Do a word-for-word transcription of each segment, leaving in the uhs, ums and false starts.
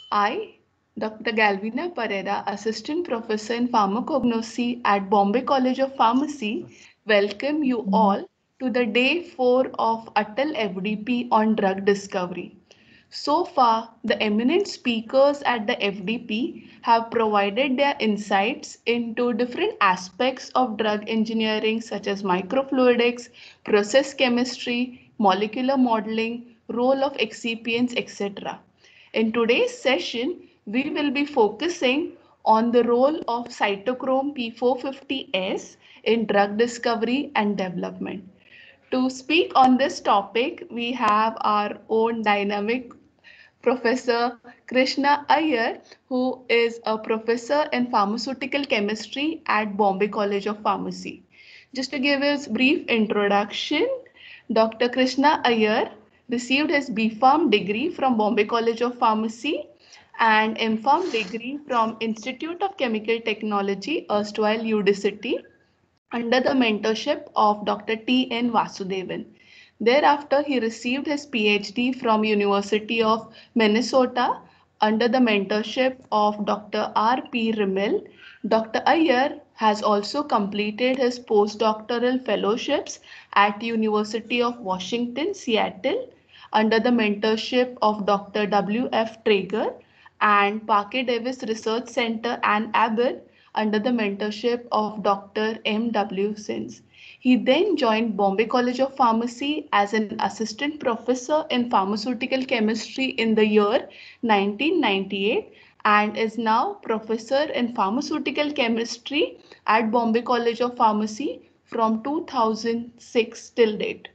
I, Doctor Galvina Pereira, Assistant Professor in Pharmacognosy at Bombay College of Pharmacy, welcome you all to the day four of Atal F D P on drug discovery. So far, the eminent speakers at the F D P have provided their insights into different aspects of drug engineering such as microfluidics, process chemistry, molecular modeling, role of excipients, et cetera. In today's session, we will be focusing on the role of cytochrome P four fifty S in drug discovery and development. To speak on this topic, we have our own dynamic Professor Krishna Iyer, who is a professor in pharmaceutical chemistry at Bombay College of Pharmacy. Just to give his brief introduction, Doctor Krishna Iyer received his B Pharm degree from Bombay College of Pharmacy and M Pharm degree from Institute of Chemical Technology, erstwhile U D City, under the mentorship of Doctor T N Vasudevan. Thereafter, he received his PhD from University of Minnesota under the mentorship of Doctor R P Rimmel. Doctor Iyer has also completed his postdoctoral fellowships at University of Washington, Seattle under the mentorship of Doctor W F Traeger and Parker Davis Research Center Ann Arbor under the mentorship of Doctor M W Sins. He then joined Bombay College of Pharmacy as an assistant professor in pharmaceutical chemistry in the year nineteen ninety-eight and is now professor in pharmaceutical chemistry at Bombay College of Pharmacy from two thousand six till date.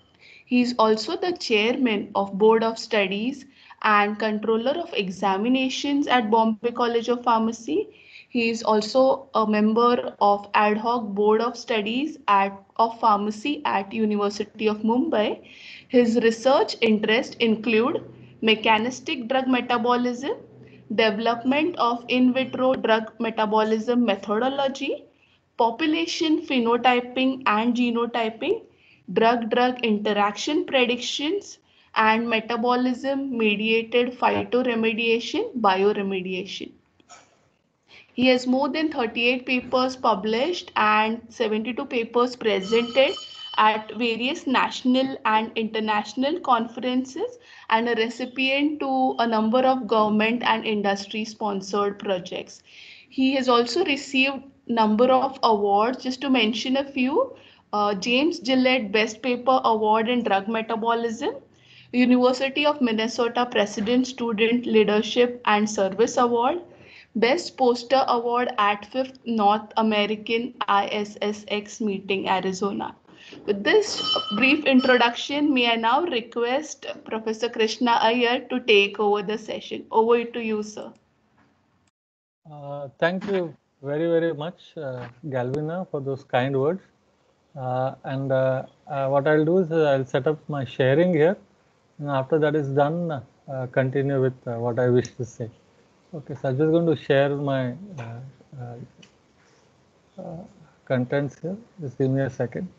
He is also the chairman of Board of Studies and controller of examinations at Bombay College of Pharmacy. He is also a member of ad hoc Board of Studies at, of Pharmacy at University of Mumbai. His research interests include mechanistic drug metabolism, development of in vitro drug metabolism methodology, population phenotyping and genotyping, drug-drug interaction predictions, and metabolism-mediated phytoremediation, bioremediation. He has more than thirty-eight papers published and seventy-two papers presented at various national and international conferences and a recipient to a number of government and industry sponsored projects. He has also received number of awards, just to mention a few. uh, James Gillette Best Paper Award in Drug Metabolism, University of Minnesota President Student Leadership and Service Award, Best Poster Award at fifth North American I S S X meeting, Arizona. With this brief introduction, may I now request Professor Krishna Iyer to take over the session. Over to you, sir. Uh, thank you very, very much, uh, Galvina, for those kind words. Uh, and uh, uh, what I'll do is uh, I'll set up my sharing here. And after that is done, uh, continue with uh, what I wish to say. Okay, so I'm just going to share my uh, uh, uh, contents here. Just give me a second.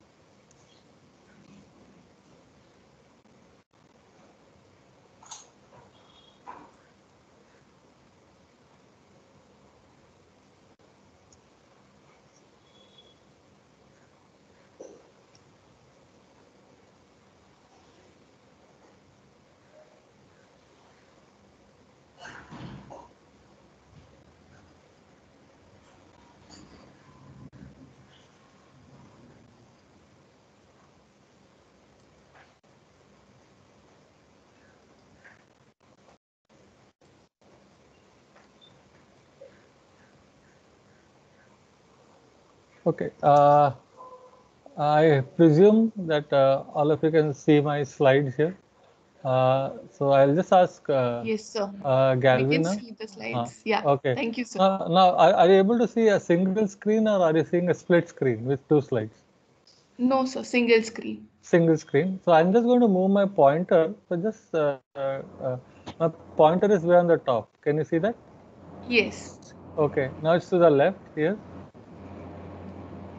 Okay. Uh, I presume that uh, all of you can see my slides here. Uh, so I'll just ask uh, Yes, sir. uh, Galvina. We can see the slides. Uh, Yeah. okay. Thank you, sir. Now, now are, are you able to see a single screen or are you seeing a split screen with two slides? No, sir. Single screen. Single screen. So I'm just going to move my pointer. So just uh, uh, my pointer is way on the top. Can you see that? Yes. Okay. Now it's to the left here.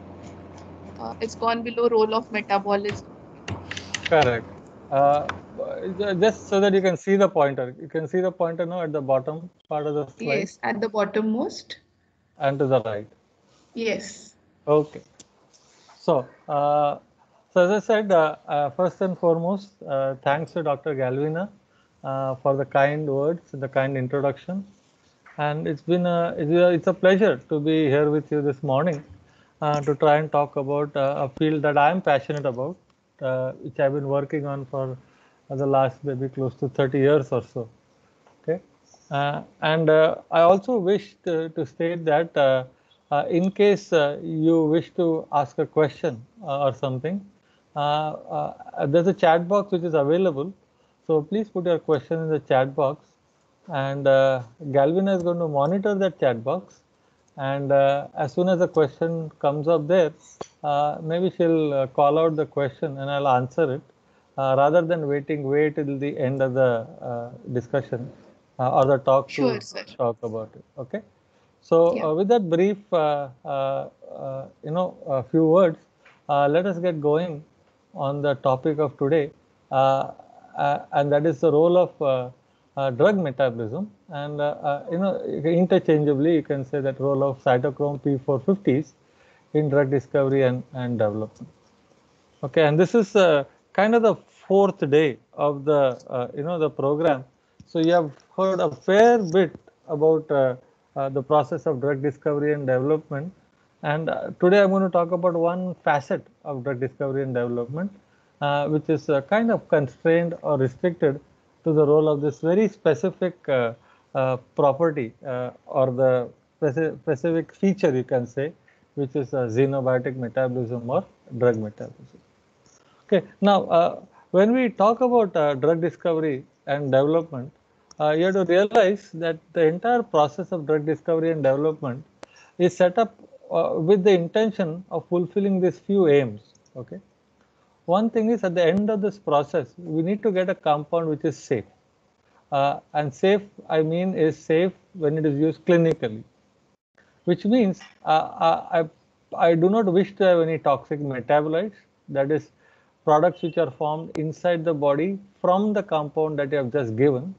Uh, it's gone below role of metabolism. Correct. Uh, uh, just so that you can see the pointer. You can see the pointer now at the bottom part of the slide. Yes, at the bottommost. And to the right. Yes. Okay. So, uh, so as I said, uh, uh, first and foremost, uh, thanks to Doctor Galvina uh, for the kind words, the kind introduction. And it's been a, it's a, it's a pleasure to be here with you this morning uh, to try and talk about uh, a field that I am passionate about, uh, which I've been working on for uh, the last maybe close to thirty years or so. Okay, uh, and uh, I also wish to, to state that uh, uh, in case uh, you wish to ask a question uh, or something, uh, uh, there's a chat box which is available. So please put your question in the chat box, and uh, Galvina is going to monitor that chat box. And uh, as soon as a question comes up there, uh, maybe she'll uh, call out the question and I'll answer it, uh, rather than waiting way till the end of the uh, discussion uh, or the talk Sure, to sir. talk about it. Okay. So Yeah. uh, with that brief, uh, uh, uh, you know, a few words, uh, let us get going on the topic of today, uh, uh, and that is the role of uh, uh, drug metabolism. And uh, uh, you know, interchangeably, you can say that role of cytochrome P four fifties in drug discovery and, and development. Okay, and this is uh, kind of the fourth day of the uh, you know the program. So you have heard a fair bit about uh, uh, the process of drug discovery and development. And uh, today I'm going to talk about one facet of drug discovery and development, uh, which is uh, kind of constrained or restricted to the role of this very specific uh, uh, property uh, or the specific feature, you can say, which is uh, xenobiotic metabolism or drug metabolism. Okay, now uh, when we talk about uh, drug discovery and development, uh, you have to realize that the entire process of drug discovery and development is set up uh, with the intention of fulfilling these few aims. Okay, one thing is, at the end of this process, we need to get a compound which is safe. Uh, and safe, I mean, is safe when it is used clinically, which means uh, I, I do not wish to have any toxic metabolites, that is, products which are formed inside the body from the compound that you have just given.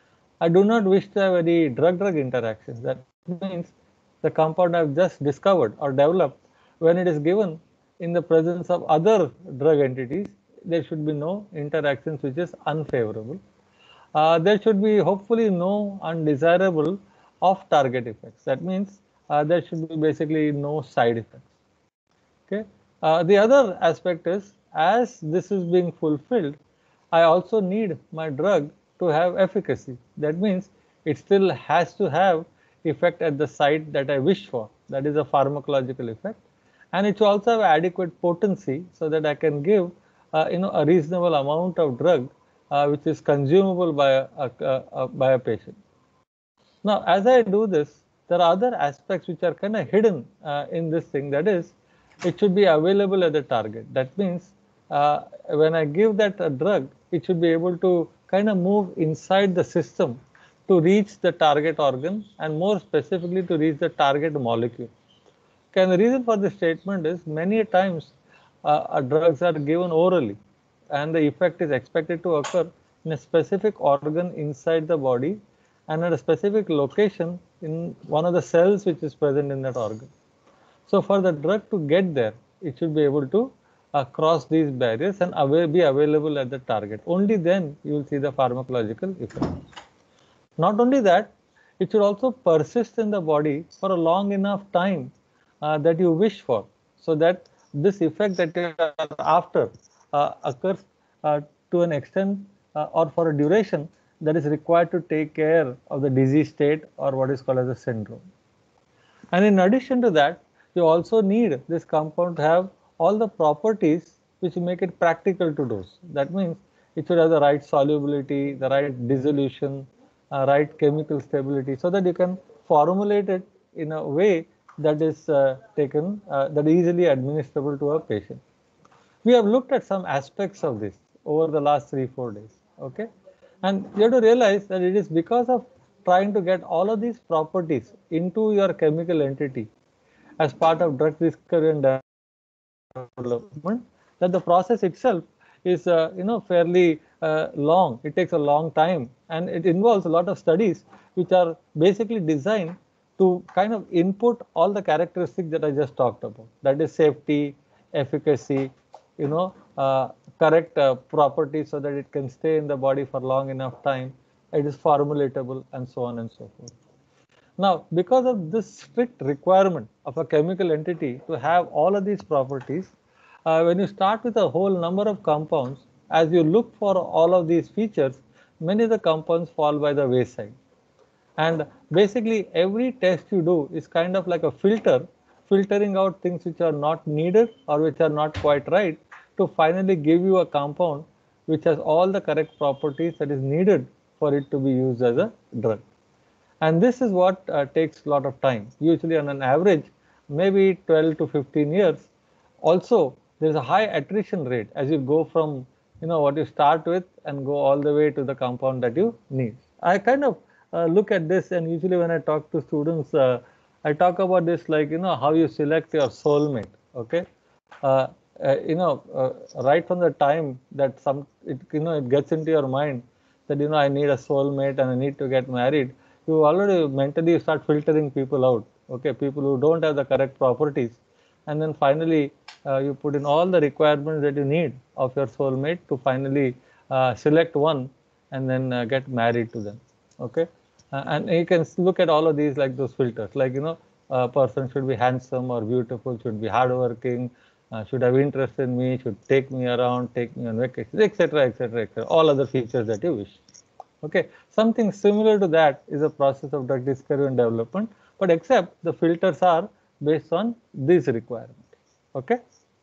I do not wish to have any drug-drug interactions. That means the compound I have just discovered or developed, when it is given in the presence of other drug entities, there should be no interactions which is unfavorable. Uh, there should be hopefully no undesirable off-target effects. That means uh, there should be basically no side effects. Okay. Uh, the other aspect is, as this is being fulfilled, I also need my drug to have efficacy. That means it still has to have effect at the site that I wish for. That is a pharmacological effect, and it should also have adequate potency so that I can give uh, you know a reasonable amount of drug uh, which is consumable by a, a, a, by a patient. Now, as I do this, there are other aspects which are kind of hidden uh, in this thing. That is, it should be available at the target. That means uh, when I give that uh, drug, it should be able to kind of move inside the system to reach the target organ, and more specifically to reach the target molecule. Okay, and the reason for this statement is, many times uh, uh, drugs are given orally, and the effect is expected to occur in a specific organ inside the body and at a specific location in one of the cells which is present in that organ. So for the drug to get there, it should be able to uh, cross these barriers and av be available at the target. Only then you will see the pharmacological effect. Not only that, it should also persist in the body for a long enough time uh, that you wish for, so that this effect that you are after uh, occurs uh, to an extent uh, or for a duration that is required to take care of the disease state or what is called as a syndrome. And in addition to that, you also need this compound to have all the properties which make it practical to dose. That means it should have the right solubility, the right dissolution, uh, right chemical stability, so that you can formulate it in a way that is uh, taken, uh, that is easily administrable to a patient. We have looked at some aspects of this over the last three, four days. Okay. And you have to realize that it is because of trying to get all of these properties into your chemical entity as part of drug discovery and development that the process itself is, uh, you know, fairly uh, long. It takes a long time, and it involves a lot of studies which are basically designed to kind of input all the characteristics that I just talked about. That is safety, efficacy, you know, uh, correct uh, properties so that it can stay in the body for long enough time. It is formulatable, and so on and so forth. Now, because of this strict requirement of a chemical entity to have all of these properties, uh, when you start with a whole number of compounds, as you look for all of these features, many of the compounds fall by the wayside. And basically, every test you do is kind of like a filter, filtering out things which are not needed or which are not quite right to finally give you a compound which has all the correct properties that is needed for it to be used as a drug. And this is what uh, takes a lot of time, usually on an average, maybe twelve to fifteen years. Also, there is a high attrition rate as you go from, you know, what you start with and go all the way to the compound that you need. I kind of uh, look at this, and usually when I talk to students, uh, I talk about this like, you know, how you select your soulmate, okay? Uh, uh, you know, uh, right from the time that some, it, you know, it gets into your mind that, you know, I need a soulmate and I need to get married, you already mentally start filtering people out, okay, people who don't have the correct properties. And then finally, uh, you put in all the requirements that you need of your soulmate to finally uh, select one and then uh, get married to them, okay. Uh, and you can look at all of these like those filters, like, you know, a person should be handsome or beautiful, should be hardworking, uh, should have interest in me, should take me around, take me on vacation, et cetera, et cetera, et cetera. All other features that you wish. Okay, something similar to that is a process of drug discovery and development, but except the filters are based on these requirements. Okay.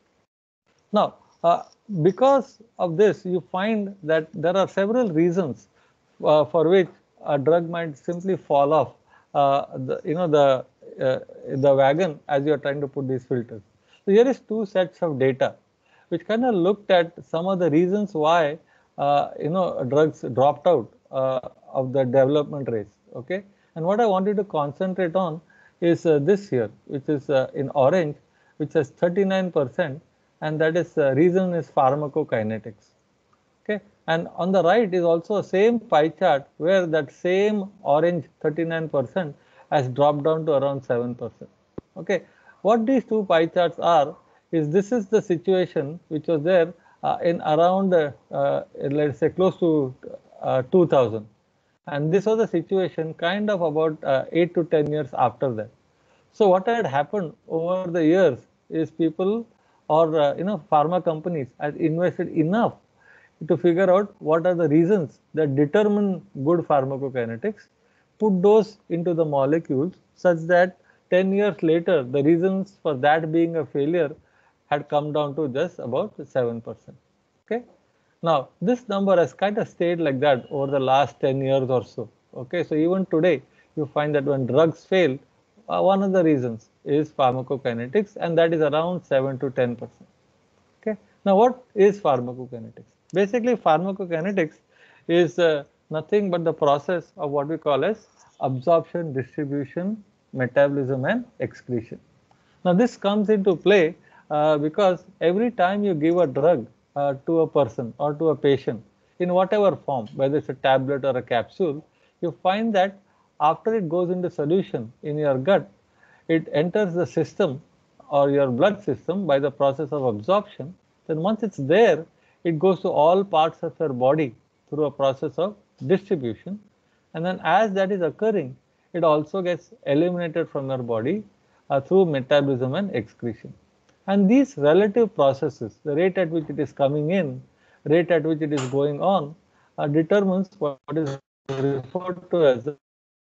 Now, uh, because of this, you find that there are several reasons uh, for which a drug might simply fall off, uh, the, you know, the uh, the wagon as you are trying to put these filters. So here is two sets of data, which kind of looked at some of the reasons why uh, you know drugs dropped out uh, of the development race. Okay, and what I wanted to concentrate on is uh, this here, which is uh, in orange, which has thirty-nine percent, and that is uh, reason is pharmacokinetics. Okay, and on the right is also a same pie chart where that same orange thirty-nine percent has dropped down to around seven percent. Okay, what these two pie charts are is this is the situation which was there uh, in around uh, uh, let's say close to uh, two thousand, and this was the situation kind of about uh, eight to ten years after that. So what had happened over the years is people or uh, you know pharma companies had invested enough to figure out what are the reasons that determine good pharmacokinetics, put those into the molecules such that ten years later the reasons for that being a failure had come down to just about seven percent. Okay. Now this number has kind of stayed like that over the last ten years or so. Okay, so even today you find that when drugs fail, uh, one of the reasons is pharmacokinetics, and that is around seven to ten percent. Okay. Now, what is pharmacokinetics? Basically, pharmacokinetics is uh, nothing but the process of what we call as absorption, distribution, metabolism, and excretion. Now, this comes into play uh, because every time you give a drug uh, to a person or to a patient in whatever form, whether it's a tablet or a capsule, you find that after it goes into solution in your gut, it enters the system or your blood system by the process of absorption. Then once it's there, it goes to all parts of your body through a process of distribution. And then as that is occurring, it also gets eliminated from your body uh, through metabolism and excretion. And these relative processes, the rate at which it is coming in, rate at which it is going on, uh, determines what is referred to as the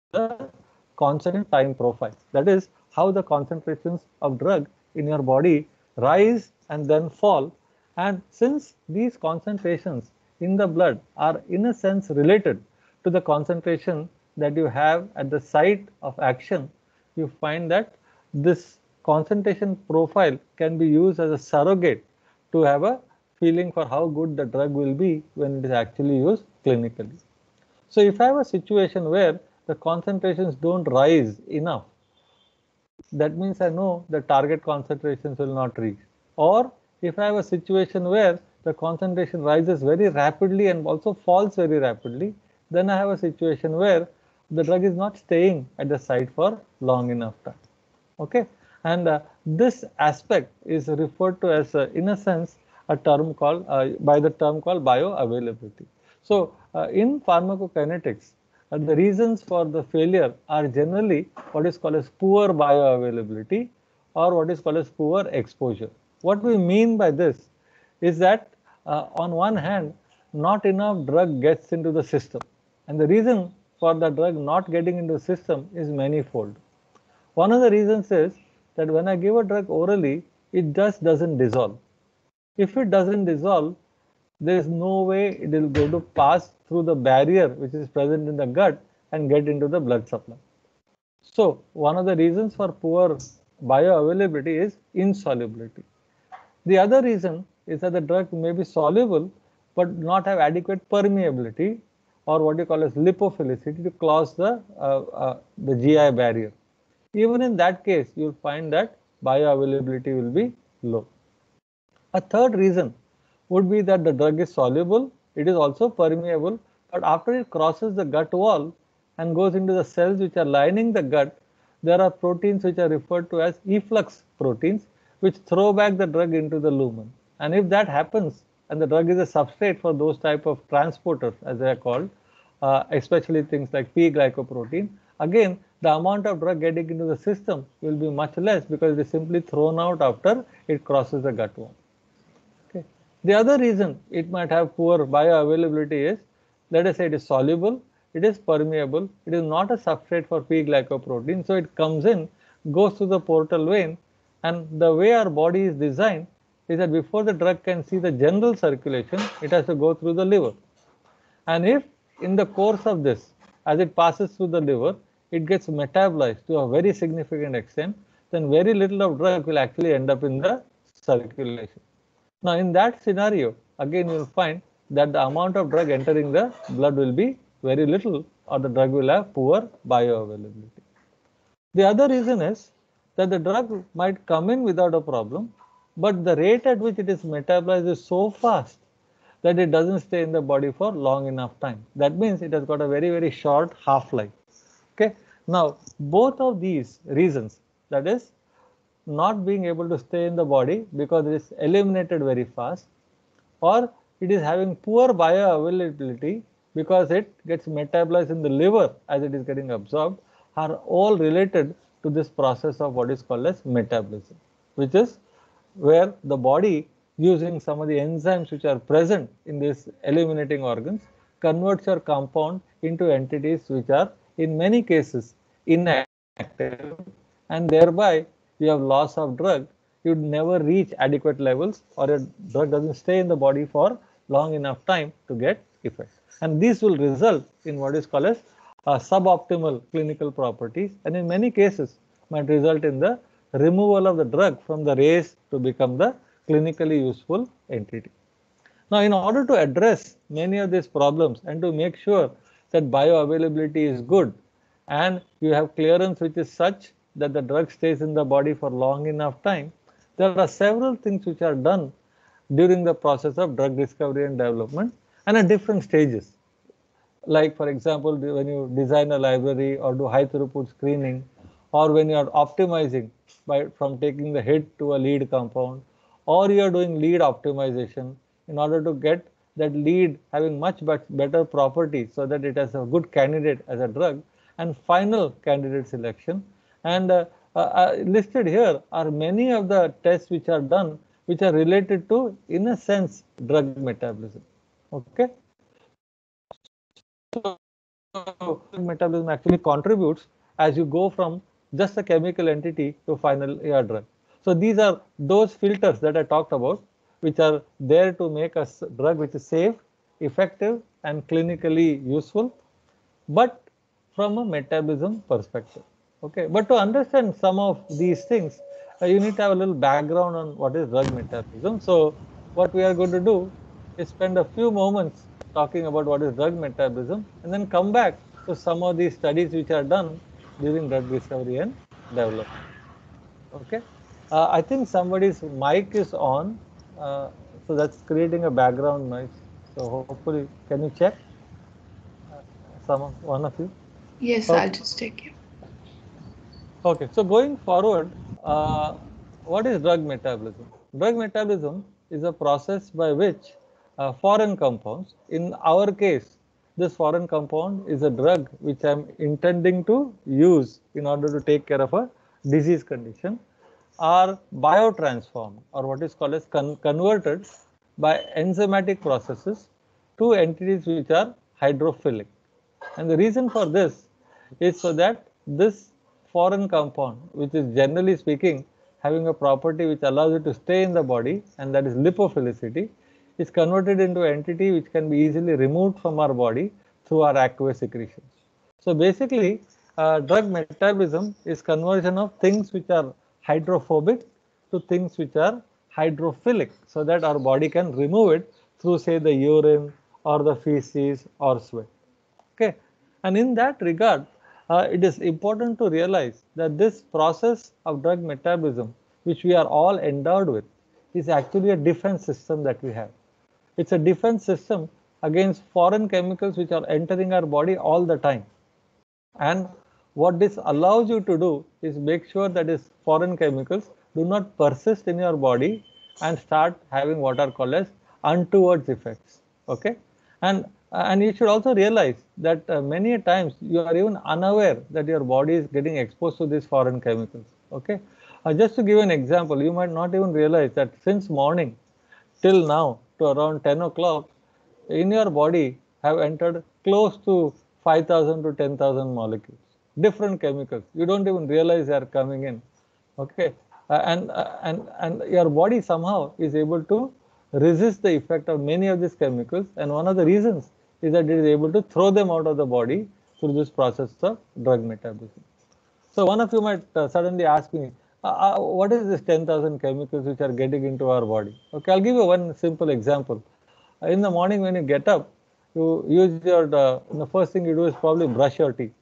concentration time profile. That is how the concentrations of drug in your body rise and then fall. And since these concentrations in the blood are in a sense related to the concentration that you have at the site of action, you find that this concentration profile can be used as a surrogate to have a feeling for how good the drug will be when it is actually used clinically. So if I have a situation where the concentrations don't rise enough, that means I know the target concentrations will not reach. Or if I have a situation where the concentration rises very rapidly and also falls very rapidly, then I have a situation where the drug is not staying at the site for long enough time. Okay, and uh, this aspect is referred to as, uh, in a sense, a term called uh, by the term called bioavailability. So, uh, in pharmacokinetics, uh, the reasons for the failure are generally what is called as poor bioavailability or what is called as poor exposure. What we mean by this is that uh, on one hand, not enough drug gets into the system, and the reason for the drug not getting into the system is manifold. One of the reasons is that when I give a drug orally, it just doesn't dissolve. If it doesn't dissolve, there is no way it is going to pass through the barrier which is present in the gut and get into the blood supply. So, one of the reasons for poor bioavailability is insolubility. The other reason is that the drug may be soluble but not have adequate permeability or what you call as lipophilicity to cross the, uh, uh, the G I barrier. Even in that case, you will find that bioavailability will be low. A third reason would be that the drug is soluble, it is also permeable, but after it crosses the gut wall and goes into the cells which are lining the gut, there are proteins which are referred to as efflux proteins which throw back the drug into the lumen. And if that happens, and the drug is a substrate for those type of transporters as they are called, uh, especially things like P-glycoprotein, again the amount of drug getting into the system will be much less because it is simply thrown out after it crosses the gut wall. Okay. The other reason it might have poor bioavailability is, let us say it is soluble, it is permeable, it is not a substrate for P-glycoprotein, so it comes in, goes through the portal vein, and the way our body is designed is that before the drug can see the general circulation, it has to go through the liver. And if in the course of this, as it passes through the liver, it gets metabolized to a very significant extent, then very little of drug will actually end up in the circulation. Now, in that scenario, again you will find that the amount of drug entering the blood will be very little, or the drug will have poor bioavailability. The other reason is that the drug might come in without a problem, but the rate at which it is metabolized is so fast that it doesn't stay in the body for long enough time. That means it has got a very, very short half-life. Okay. Now, both of these reasons, that is, not being able to stay in the body because it is eliminated very fast, or it is having poor bioavailability because it gets metabolized in the liver as it is getting absorbed, are all related to this process of what is called as metabolism, which is where the body, using some of the enzymes which are present in these eliminating organs, converts your compound into entities which are in many cases inactive, and thereby you have loss of drug. You'd never reach adequate levels, or your drug doesn't stay in the body for long enough time to get effect. And this will result in what is called as uh, suboptimal clinical properties, and in many cases might result in the removal of the drug from the race to become the clinically useful entity. Now, in order to address many of these problems and to make sure that bioavailability is good and you have clearance which is such that the drug stays in the body for long enough time, there are several things which are done during the process of drug discovery and development and at different stages. Like, for example, when you design a library or do high throughput screening, or when you are optimizing by from taking the hit to a lead compound, or you are doing lead optimization in order to get that lead having much better properties so that it has a good candidate as a drug, and final candidate selection. And uh, uh, listed here are many of the tests which are done which are related to, in a sense, drug metabolism. Okay. So metabolism actually contributes as you go from just a chemical entity to final A R drug. So these are those filters that I talked about, which are there to make a drug which is safe, effective, and clinically useful, but from a metabolism perspective. Okay, but to understand some of these things, uh, you need to have a little background on what is drug metabolism. So what we are going to do is spend a few moments talking about what is drug metabolism, and then come back to some of these studies which are done during drug discovery and development. Okay, uh, I think somebody's mic is on. Uh, So that's creating a background noise. So hopefully, can you check? Uh, some of, one of you? Yes, I'll Okay. just take you. Okay. So going forward, uh, what is drug metabolism? Drug metabolism is a process by which uh, foreign compounds, in our case, this foreign compound is a drug which I am intending to use in order to take care of a disease condition, are biotransformed or what is called as con converted by enzymatic processes to entities which are hydrophilic. And the reason for this is so that this foreign compound, which is generally speaking having a property which allows it to stay in the body, and that is lipophilicity, is converted into an entity which can be easily removed from our body through our aqueous secretions. So basically, uh, drug metabolism is conversion of things which are hydrophobic to things which are hydrophilic, so that our body can remove it through, say, the urine or the feces or sweat. Okay, and in that regard, uh, it is important to realize that this process of drug metabolism, which we are all endowed with, is actually a defense system that we have. It's a defense system against foreign chemicals which are entering our body all the time. And what this allows you to do is make sure that these foreign chemicals do not persist in your body and start having what are called as untoward effects. Okay, and uh, and you should also realize that uh, many times you are even unaware that your body is getting exposed to these foreign chemicals. Okay, uh, just to give an example, you might not even realize that since morning till now to around ten o'clock, in your body have entered close to five thousand to ten thousand molecules, different chemicals. You don't even realize they are coming in. Okay, uh, and uh, and and your body somehow is able to resist the effect of many of these chemicals, and one of the reasons is that it is able to throw them out of the body through this process of drug metabolism. So one of you might uh, suddenly ask me, uh, uh, what is this ten thousand chemicals which are getting into our body? Okay, I'll give you one simple example. Uh, in the morning when you get up, you use your, uh, the first thing you do is probably brush your teeth.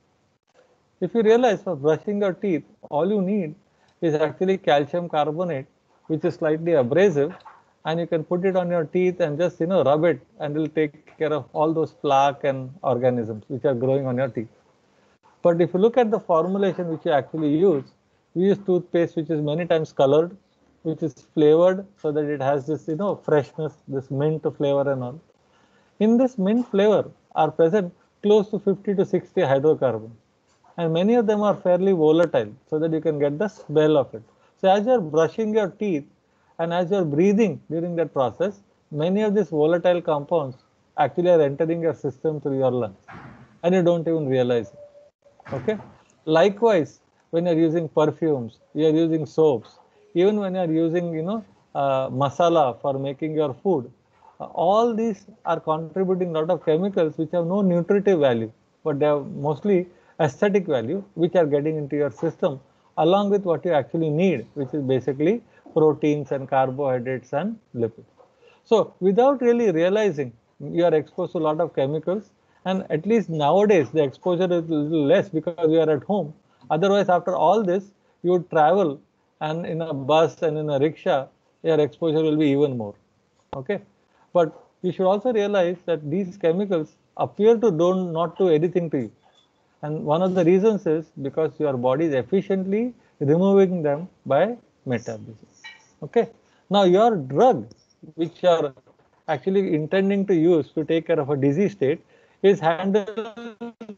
If you realize for brushing your teeth, all you need is actually calcium carbonate, which is slightly abrasive, and you can put it on your teeth and just, you know, rub it, and it will take care of all those plaque and organisms which are growing on your teeth. But if you look at the formulation which you actually use, we use toothpaste which is many times colored, which is flavored so that it has this, you know, freshness, this mint flavor and all. In this mint flavor are present close to fifty to sixty hydrocarbons, and many of them are fairly volatile so that you can get the smell of it. So as you are brushing your teeth and as you are breathing during that process, many of these volatile compounds actually are entering your system through your lungs, and you don't even realize it. Okay, likewise, when you're using perfumes, you're using soaps, even when you're using, you know, uh, masala for making your food, uh, all these are contributing a lot of chemicals which have no nutritive value, but they have mostly aesthetic value, which are getting into your system along with what you actually need, which is basically proteins and carbohydrates and lipids. So without really realizing, you are exposed to a lot of chemicals, and at least nowadays the exposure is a little less because we are at home. Otherwise, after all this, you would travel, and in a bus and in a rickshaw, your exposure will be even more. Okay, but you should also realize that these chemicals appear to do not do anything to you, and one of the reasons is because your body is efficiently removing them by metabolism. Okay, now your drug which you are actually intending to use to take care of a disease state is handled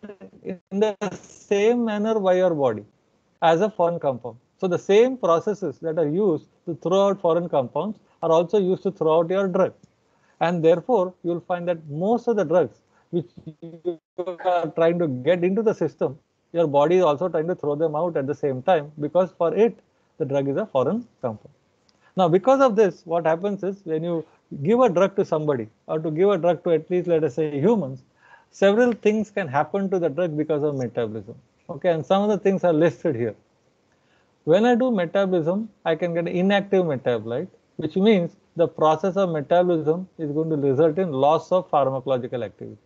in the same manner by your body as a foreign compound. So the same processes that are used to throw out foreign compounds are also used to throw out your drug. And therefore, you will find that most of the drugs which you are trying to get into the system, your body is also trying to throw them out at the same time, because for it, the drug is a foreign compound. Now, because of this, what happens is when you give a drug to somebody, or to give a drug to at least, let us say, humans, several things can happen to the drug because of metabolism. Okay, and some of the things are listed here. When I do metabolism, I can get an inactive metabolite, which means the process of metabolism is going to result in loss of pharmacological activity.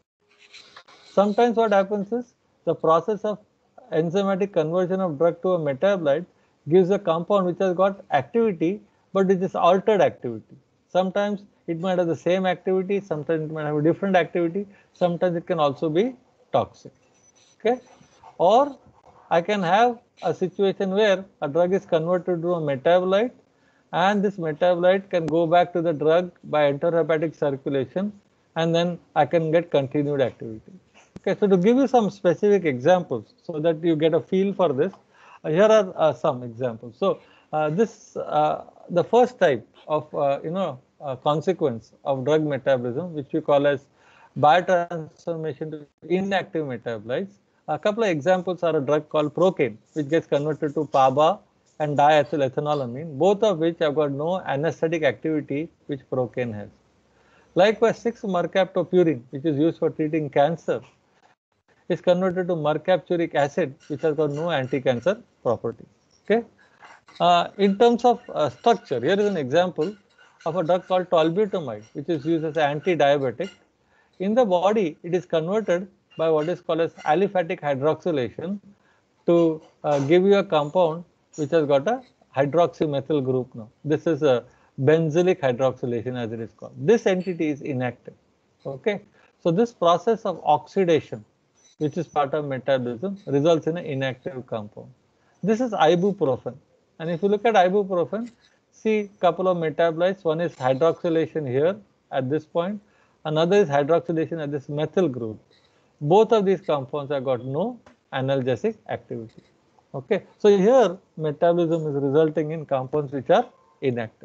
Sometimes what happens is the process of enzymatic conversion of drug to a metabolite gives a compound which has got activity, but it is altered activity. Sometimes it might have the same activity, sometimes it might have a different activity, sometimes it can also be toxic. Okay, or I can have a situation where a drug is converted to a metabolite, and this metabolite can go back to the drug by enterohepatic circulation, and then I can get continued activity. Okay, so to give you some specific examples so that you get a feel for this, uh, here are uh, some examples. So uh, this uh, the first type of uh, you know uh, consequence of drug metabolism, which we call as biotransformation to inactive metabolites. A couple of examples are a drug called Procaine, which gets converted to P A B A and diethylethanolamine, both of which have got no anesthetic activity which Procaine has. Likewise, six mercaptopurine, which is used for treating cancer, is converted to mercapturic acid, which has got no anti-cancer property. Okay. Uh, in terms of uh, structure, here is an example of a drug called tolbutamide, which is used as an anti-diabetic. In the body, it is converted by what is called as aliphatic hydroxylation to uh, give you a compound which has got a hydroxymethyl group now. This is a benzylic hydroxylation as it is called. This entity is inactive. Okay. So this process of oxidation, which is part of metabolism, results in an inactive compound. This is ibuprofen. And if you look at ibuprofen, see couple of metabolites. One is hydroxylation here at this point. Another is hydroxylation at this methyl group. Both of these compounds have got no analgesic activity. Okay. So here metabolism is resulting in compounds which are inactive.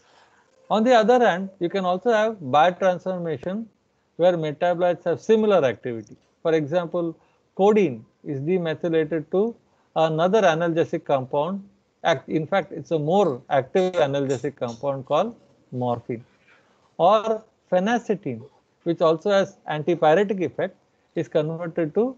On the other hand, you can also have biotransformation where metabolites have similar activity. For example, codeine is demethylated to another analgesic compound. In fact, it's a more active analgesic compound called morphine. Or phenacetin, which also has antipyretic effect, is converted to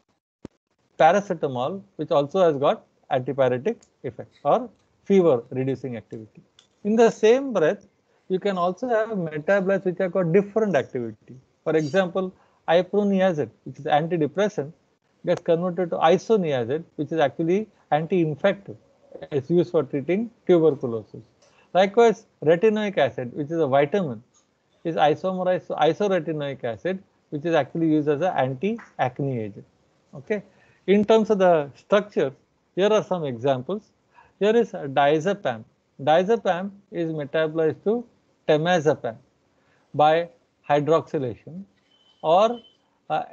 paracetamol, which also has got antipyretic effect or fever reducing activity. In the same breath, you can also have metabolites which have got different activity. For example, iproniazid, which is antidepressant, gets converted to isoniazid, which is actually anti-infective. It's used for treating tuberculosis. Likewise, retinoic acid, which is a vitamin, is isomerized to isoretinoic acid, which is actually used as an anti-acne agent. Okay. In terms of the structure, here are some examples. Here is diazepam. Diazepam is metabolized to temazepam by hydroxylation, or uh,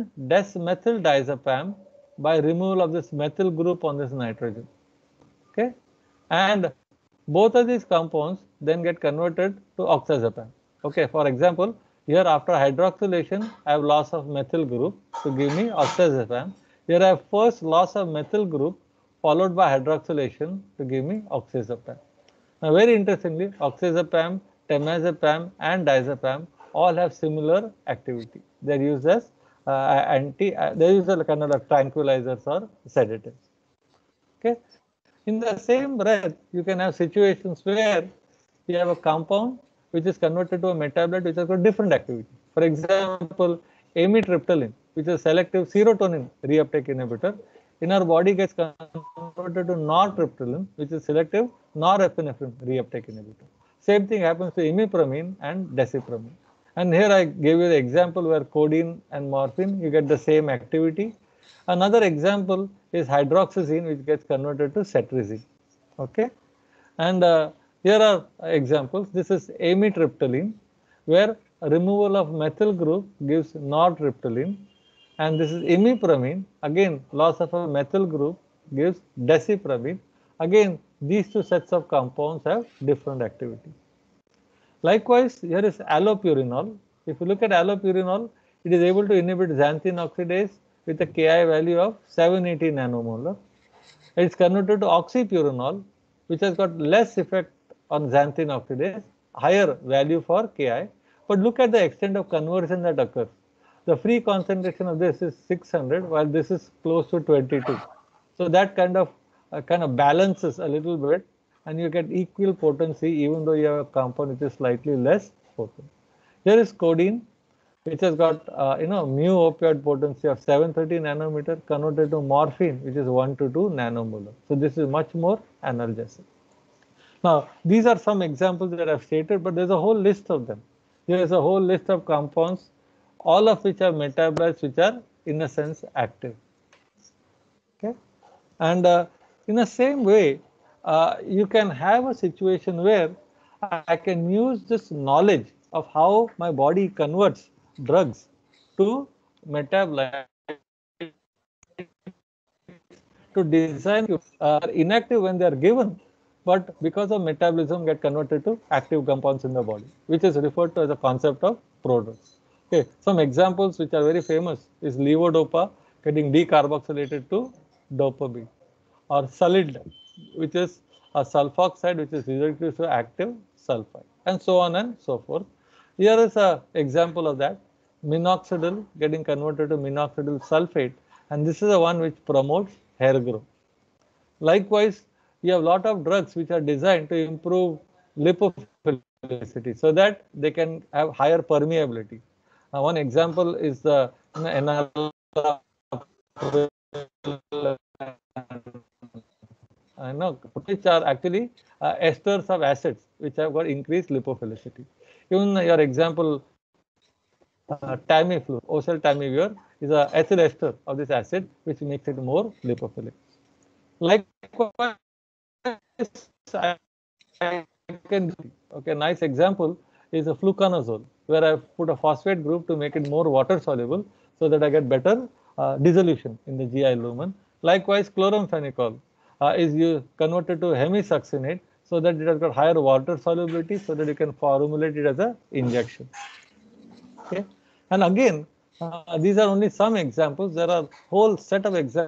N-desmethyldiazepam by removal of this methyl group on this nitrogen. Okay, and both of these compounds then get converted to oxazepam. Okay, for example, here after hydroxylation, I have loss of methyl group to give me oxazepam. Here I have first loss of methyl group followed by hydroxylation to give me oxazepam. Now, very interestingly, oxazepam, temazepam, and diazepam all have similar activity. They are used as uh, anti. Uh, they are used as kind of like tranquilizers or sedatives. Okay. In the same breath, you can have situations where you have a compound which is converted to a metabolite which has got different activity. For example, amitriptyline, which is a selective serotonin reuptake inhibitor, in our body gets converted to nortriptyline, which is selective norepinephrine reuptake inhibitor. Same thing happens to imipramine and desipramine. And here I gave you the example where codeine and morphine, you get the same activity. Another example is hydroxyzine, which gets converted to cetirizine. Okay, and uh, here are examples. This is amitriptyline, where removal of methyl group gives nortriptyline, and this is imipramine. Again, loss of a methyl group gives desipramine. Again, these two sets of compounds have different activity. Likewise, here is allopurinol. If you look at allopurinol, it is able to inhibit xanthine oxidase with a Ki value of seven eighty nanomolar. It is converted to oxypurinol, which has got less effect on xanthine oxidase, higher value for Ki. But look at the extent of conversion that occurs. The free concentration of this is six hundred, while this is close to twenty-two. So that kind of uh, kind of balances a little bit, and you get equal potency even though you have a compound which is slightly less potent. Here is codeine, which has got uh, you know mu opioid potency of seven thirty nanometer converted to morphine, which is one to two nanomolar. So this is much more analgesic. Now, these are some examples that I've stated, but there's a whole list of them. There is a whole list of compounds, all of which are metabolites, which are in a sense active. Okay, and uh, in the same way, uh, you can have a situation where I can use this knowledge of how my body converts drugs to metabolites to design uh, inactive when they are given, but because of metabolism get converted to active compounds in the body, which is referred to as a concept of prodrugs. Okay, some examples which are very famous is levodopa getting decarboxylated to dopamine, or Solid, which is a sulfoxide which is reduced to active sulfide, and so on and so forth. Here is an example of that. Minoxidil getting converted to minoxidil sulfate, and this is the one which promotes hair growth. Likewise, you have a lot of drugs which are designed to improve lipophilicity so that they can have higher permeability. Uh, one example is the enalapril, uh, no, which are actually uh, esters of acids which have got increased lipophilicity. Even your example, uh, Tamiflu, oseltamivir, is a ethyl ester of this acid which makes it more lipophilic. Likewise, I can, okay, nice example is a fluconazole, where I put a phosphate group to make it more water soluble so that I get better uh, dissolution in the G I lumen. Likewise, chloramphenicol uh, is you converted to hemisuccinate so that it has got higher water solubility so that you can formulate it as a injection. Okay, and again, uh, these are only some examples. There are whole set of examples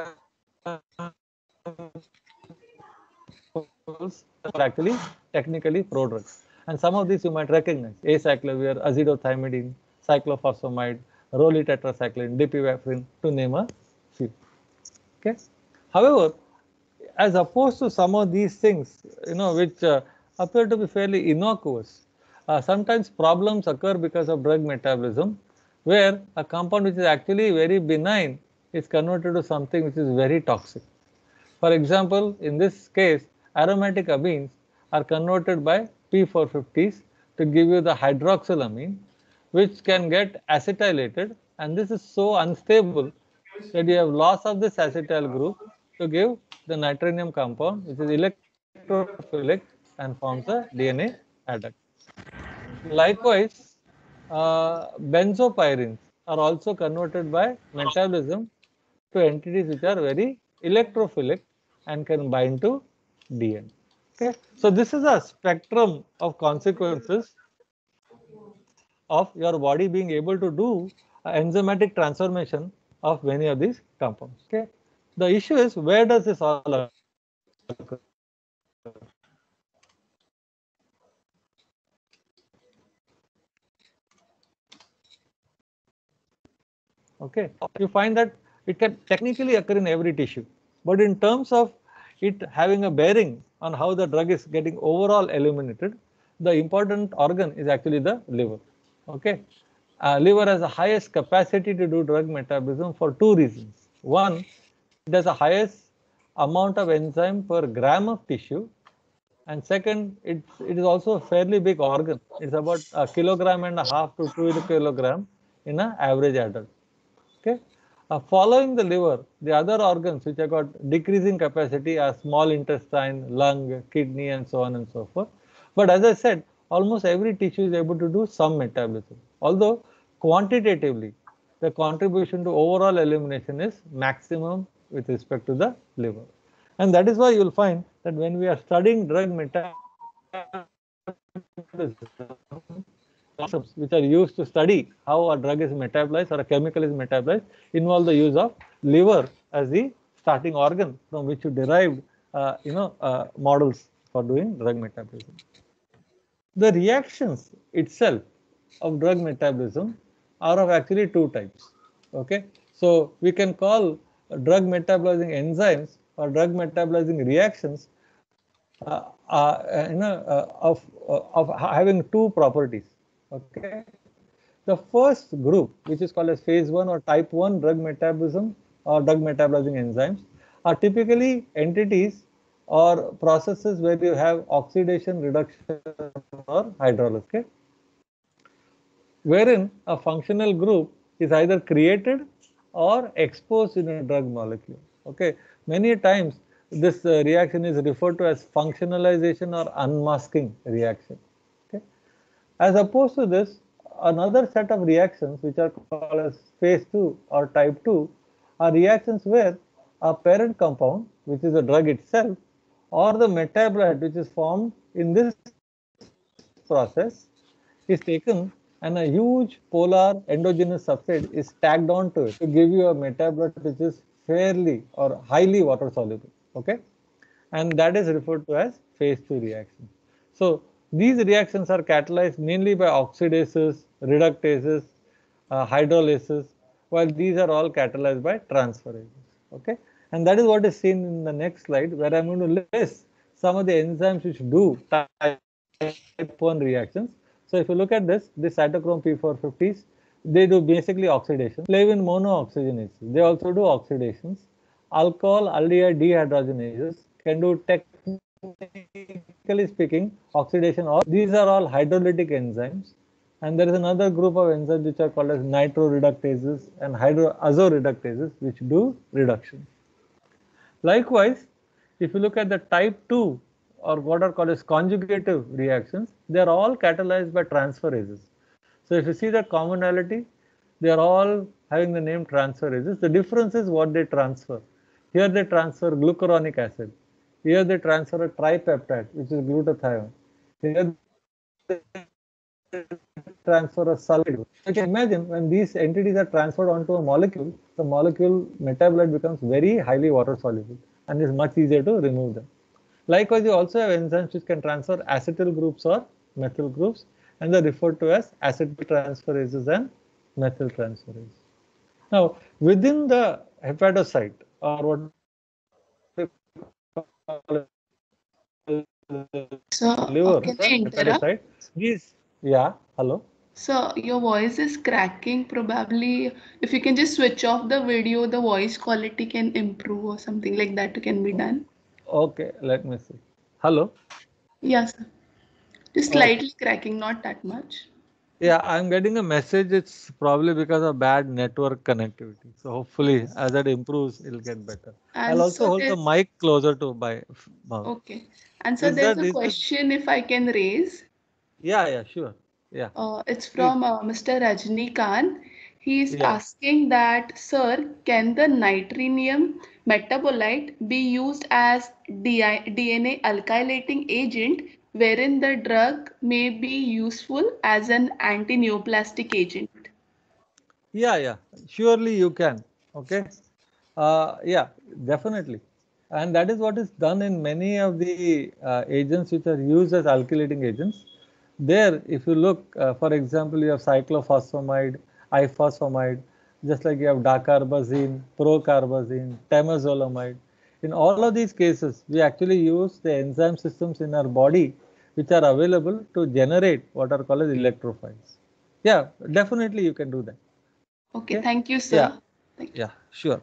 are actually technically prodrugs. And some of these you might recognize: acyclovir, azithromycin, cyclophosphamide, rolitetracycline, dipivefrin, to name a few. Okay. However, as opposed to some of these things, you know, which uh, appear to be fairly innocuous, uh, sometimes problems occur because of drug metabolism, where a compound which is actually very benign is converted to something which is very toxic. For example, in this case, aromatic amines are converted by P four fifties to give you the hydroxylamine, which can get acetylated, and this is so unstable that you have loss of this acetyl group to give the nitronium compound, which is electrophilic and forms a D N A adduct. Likewise, uh, benzopyrene are also converted by metabolism to entities which are very electrophilic and can bind to D N A. Okay, so this is a spectrum of consequences of your body being able to do enzymatic transformation of many of these compounds. Okay, the issue is, where does this all occur? Okay, you find that it can technically occur in every tissue, but in terms of it having a bearing on how the drug is getting overall eliminated, the important organ is actually the liver. Okay, uh, liver has the highest capacity to do drug metabolism for two reasons. One, it has the highest amount of enzyme per gram of tissue, and second, it, it is also a fairly big organ. It's about a kilogram and a half to two kilogram in an average adult. Okay, uh, following the liver, the other organs which have got decreasing capacity are small intestine, lung, kidney, and so on and so forth. But as I said, almost every tissue is able to do some metabolism, although quantitatively the contribution to overall elimination is maximum with respect to the liver. And that is why you will find that when we are studying drug metabolism, which are used to study how a drug is metabolized or a chemical is metabolized, involve the use of liver as the starting organ from which you derived uh, you know uh, models for doing drug metabolism. The reactions itself of drug metabolism are of actually two types. Okay, so we can call drug metabolizing enzymes or drug metabolizing reactions uh, uh, you know, uh, of, uh, of having two properties. Okay, the first group, which is called as phase one or type one drug metabolism or drug metabolizing enzymes, are typically entities or processes where you have oxidation, reduction, or hydrolysis. Okay? Wherein a functional group is either created or exposed in a drug molecule. Okay, many times this uh, reaction is referred to as functionalization or unmasking reaction. Okay, as opposed to this, another set of reactions which are called as phase two or type two are reactions where a parent compound, which is the drug itself, or the metabolite which is formed in this process is taken and a huge polar endogenous substrate is tagged onto it to give you a metabolite which is fairly or highly water soluble. Okay, and that is referred to as phase two reaction. So these reactions are catalyzed mainly by oxidases, reductases, uh, hydrolysis, while these are all catalyzed by transferases. Okay, and that is what is seen in the next slide, where I'm going to list some of the enzymes which do type one reactions. So if you look at this, this cytochrome P four fifties, they do basically oxidation. Flavin monooxygenases, they also do oxidations. Alcohol aldehyde dehydrogenases can do, technically speaking, oxidation. All these are all hydrolytic enzymes. And there is another group of enzymes which are called as nitroreductases and hydroazoreductases, which do reduction. Likewise, if you look at the type two or what are called as conjugative reactions, they are all catalyzed by transferases. So if you see the commonality, they are all having the name transferases. The difference is what they transfer. Here they transfer glucuronic acid. Here they transfer a tripeptide, which is glutathione. Here they transfer a sulfide. So you can imagine when these entities are transferred onto a molecule, the molecule metabolite becomes very highly water soluble and is much easier to remove them. Likewise, you also have enzymes which can transfer acetyl groups or methyl groups, and they're referred to as acetyltransferases and methyltransferases. Now, within the hepatocyte, or what we call So, uh, liver, can I interrupt? hepatocyte, these, yeah, hello? So, your voice is cracking. Probably, if you can just switch off the video, the voice quality can improve or something like that can be done. Okay, let me see. Hello? Yes, sir. Just Okay. slightly cracking, not that much. Yeah, I'm getting a message. It's probably because of bad network connectivity. So hopefully, as that improves, it'll get better. I'll And also so hold the there, mic closer to my mouth. okay. And so Is there's that a is that? question if I can raise. Yeah, yeah, sure. Yeah, Uh, it's please. from uh, Mister Rajni Khan. He is Yeah, asking that, sir, can the nitrinium metabolite be used as D N A alkylating agent, wherein the drug may be useful as an anti-neoplastic agent? yeah, yeah. Surely you can. Okay. Uh, yeah, definitely. And that is what is done in many of the uh, agents which are used as alkylating agents. There, if you look, uh, for example, you have cyclophosphamide, ifosfamide, just like you have dacarbazine, procarbazine, temozolomide. In all of these cases, we actually use the enzyme systems in our body which are available to generate what are called as electrophiles. Yeah, definitely you can do that. Okay, Okay. thank you, Yeah. sir. Thank you. Yeah. Sure.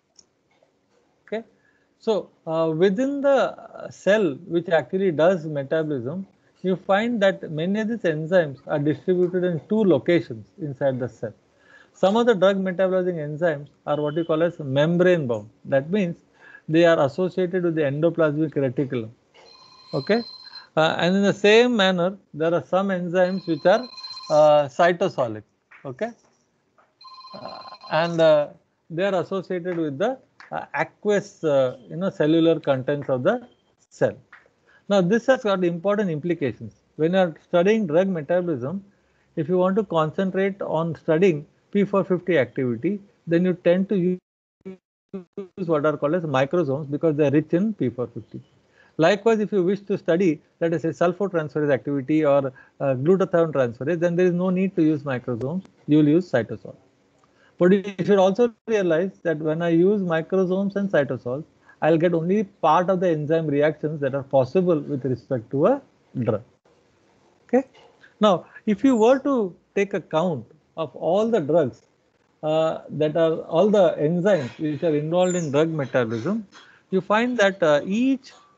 Okay. So uh, within the uh, cell which actually does metabolism, you find that many of these enzymes are distributed in two locations inside the cell. Some of the drug metabolizing enzymes are what you call as membrane bound. That means they are associated with the endoplasmic reticulum. Okay. Uh, and in the same manner, there are some enzymes which are uh, cytosolic. Okay. Uh, and uh, they are associated with the uh, aqueous, uh, you know, cellular contents of the cell. Now, this has got important implications. When you are studying drug metabolism, if you want to concentrate on studying P four fifty activity, then you tend to use what are called as microsomes because they are rich in P four fifty. Likewise, if you wish to study, let us say, sulfotransferase activity or uh, glutathione transferase, then there is no need to use microsomes. You will use cytosol. But you should also realize that when I use microsomes and cytosols, I'll get only part of the enzyme reactions that are possible with respect to a drug. Okay. Now, if you were to take a count of all the drugs uh, that are all the enzymes which are involved in drug metabolism, you find that uh, each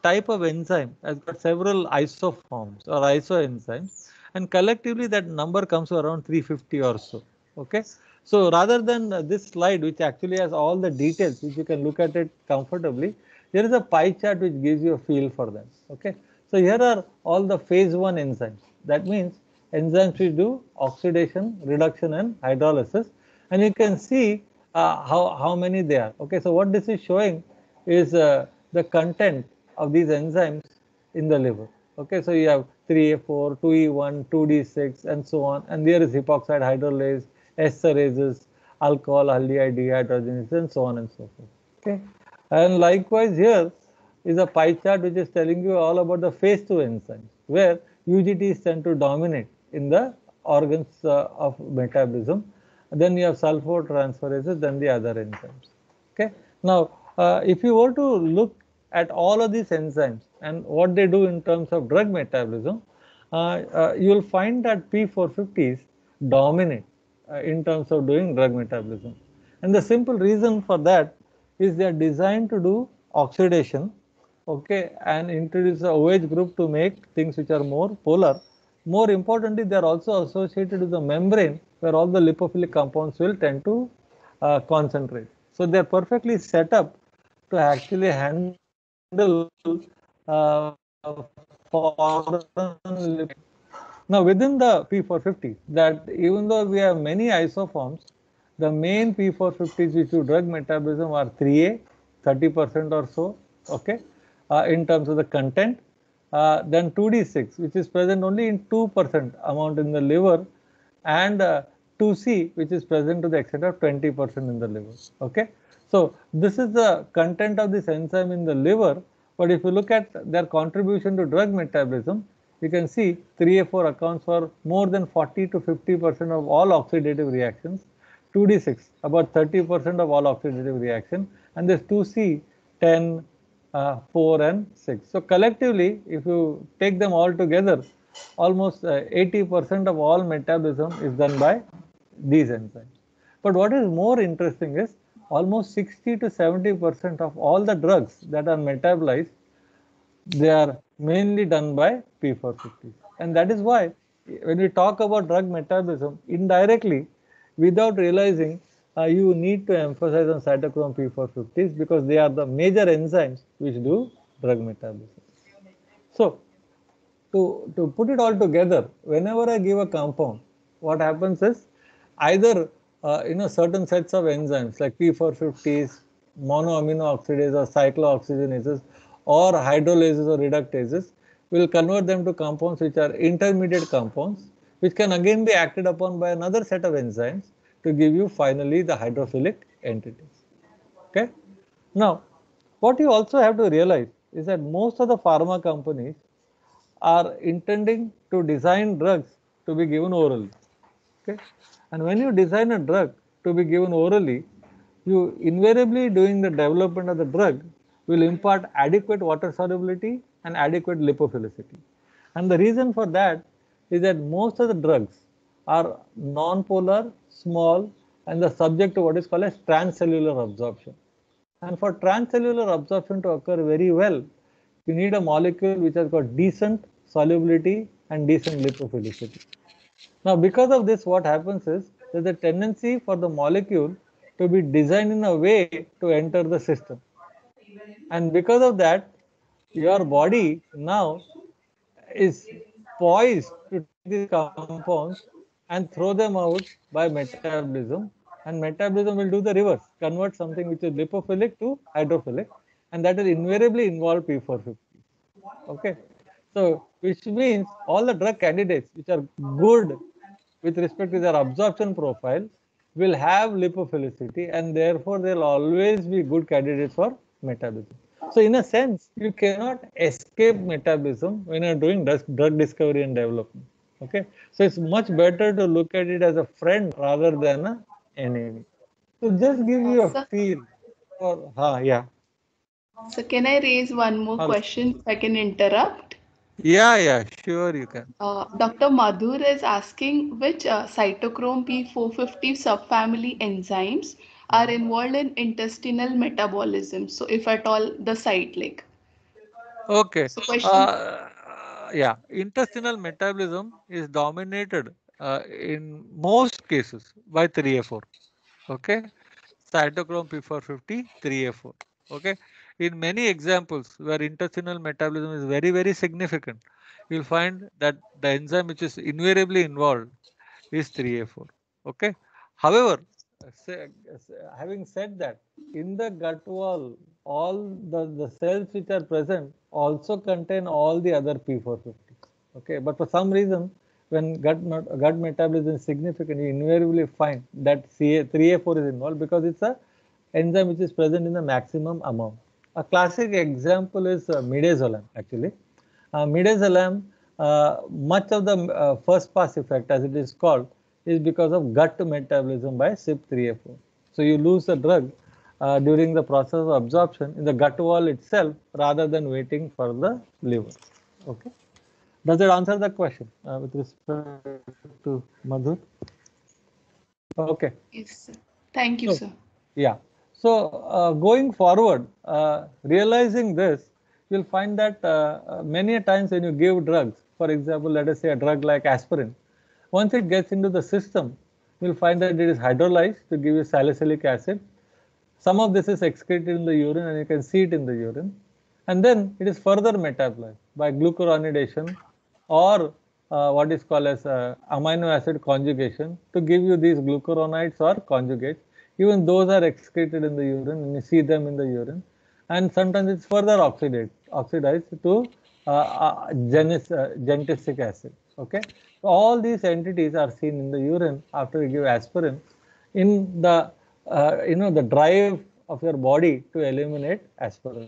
type of enzyme has got several isoforms or isoenzymes, and collectively that number comes to around three hundred fifty or so. Okay. So rather than uh, this slide, which actually has all the details, which you can look at it comfortably, there is a pie chart which gives you a feel for that. Okay. So here are all the phase one enzymes. That means enzymes which do oxidation, reduction, and hydrolysis, and you can see uh, how how many they are. Okay. So what this is showing is uh, the content of these enzymes in the liver. Okay, so you have three A four, two E one, two D six, and so on. And there is epoxide hydrolase, esterases, alcohol, aldehyde, dehydrogenase, and so on and so forth. Okay, and likewise here is a pie chart which is telling you all about the phase two enzymes, where U G Ts tend to dominate in the organs uh, of metabolism. Then you have sulfotransferases, then the other enzymes. Okay, now uh, if you were to look at all of these enzymes and what they do in terms of drug metabolism, uh, uh, you will find that P four fifties dominate uh, in terms of doing drug metabolism. And the simple reason for that is they are designed to do oxidation, okay, and introduce a OH group to make things which are more polar. More importantly, they are also associated with the membrane where all the lipophilic compounds will tend to uh, concentrate. So they are perfectly set up to actually handle uh, foreign lipid. Now within the P four fifty, that even though we have many isoforms, the main P four fifties which do drug metabolism are three A, thirty percent or so, okay, uh, in terms of the content. Uh, then two D six, which is present only in two percent amount in the liver, and uh, two C, which is present to the extent of twenty percent in the liver. Okay, so this is the content of this enzyme in the liver. But if you look at their contribution to drug metabolism, you can see three A four accounts for more than forty to fifty percent of all oxidative reactions, two D six about thirty percent of all oxidative reaction, and this two C ten, uh, four and six. So collectively, if you take them all together, almost uh, eighty percent of all metabolism is done by these enzymes. But what is more interesting is almost sixty to seventy percent of all the drugs that are metabolized, they are mainly done by P four fifties. And that is why when we talk about drug metabolism, indirectly, without realizing, uh, you need to emphasize on cytochrome P four fifties because they are the major enzymes which do drug metabolism. So, to, to put it all together, whenever I give a compound, what happens is either uh, you know certain sets of enzymes like P four fifties, monoamino oxidase or cyclooxygenases, or hydrolases or reductases, will convert them to compounds which are intermediate compounds, which can again be acted upon by another set of enzymes to give you finally the hydrophilic entities. Okay. Now, what you also have to realize is that most of the pharma companies are intending to design drugs to be given orally. Okay, and when you design a drug to be given orally, you invariably during the development of the drug will impart adequate water solubility and adequate lipophilicity. And the reason for that is that most of the drugs are non-polar, small, and the subject to what is called as transcellular absorption. And for transcellular absorption to occur very well, you need a molecule which has got decent solubility and decent lipophilicity. Now, because of this, what happens is there's a tendency for the molecule to be designed in a way to enter the system. And because of that, your body now is poised to take these compounds and throw them out by metabolism. And metabolism will do the reverse, convert something which is lipophilic to hydrophilic, and that will invariably involve P four fifty. Okay, so which means all the drug candidates which are good with respect to their absorption profile will have lipophilicity, and therefore they'll always be good candidates for metabolism. So in a sense, you cannot escape metabolism when you're doing drug discovery and development. Okay, so it's much better to look at it as a friend rather than an enemy. So just give you a feel for, huh, yeah. So can I raise one more Hello. question if I can interrupt? Yeah, yeah, sure you can. Uh, Doctor Madhur is asking which uh, cytochrome P four fifty subfamily enzymes are involved in intestinal metabolism. So if at all the site like. Okay. So question. Uh, yeah, intestinal metabolism is dominated uh, in most cases by three A four. Okay, cytochrome P four fifty, three A four. Okay, in many examples where intestinal metabolism is very very significant, you'll find that the enzyme which is invariably involved is three A four. Okay, however, say, having said that, in the gut wall, all the, the cells which are present also contain all the other P four fifty. Okay, but for some reason, when gut gut metabolism is significant, you invariably find that C A, three A four is involved because it's a enzyme which is present in the maximum amount. A classic example is uh, midazolam actually. Uh, midazolam, uh, much of the uh, first pass effect, as it is called, is because of gut metabolism by C Y P three A four. So you lose the drug uh, during the process of absorption in the gut wall itself rather than waiting for the liver. Okay. Does it answer the question uh, with respect to Madhur? Okay. Yes, sir. Thank you, So, sir. yeah. So uh, going forward, uh, realizing this, you'll find that uh, uh, many a times when you give drugs, for example, let us say a drug like aspirin, once it gets into the system, you'll find that it is hydrolyzed to give you salicylic acid. Some of this is excreted in the urine and you can see it in the urine. And then it is further metabolized by glucuronidation or uh, what is called as uh, amino acid conjugation to give you these glucuronides or conjugates. Even those are excreted in the urine and you see them in the urine. And sometimes it's further oxidized, oxidized to uh, uh, genis, uh, gentisic acid. Okay, so all these entities are seen in the urine after you give aspirin in the uh, you know the drive of your body to eliminate aspirin.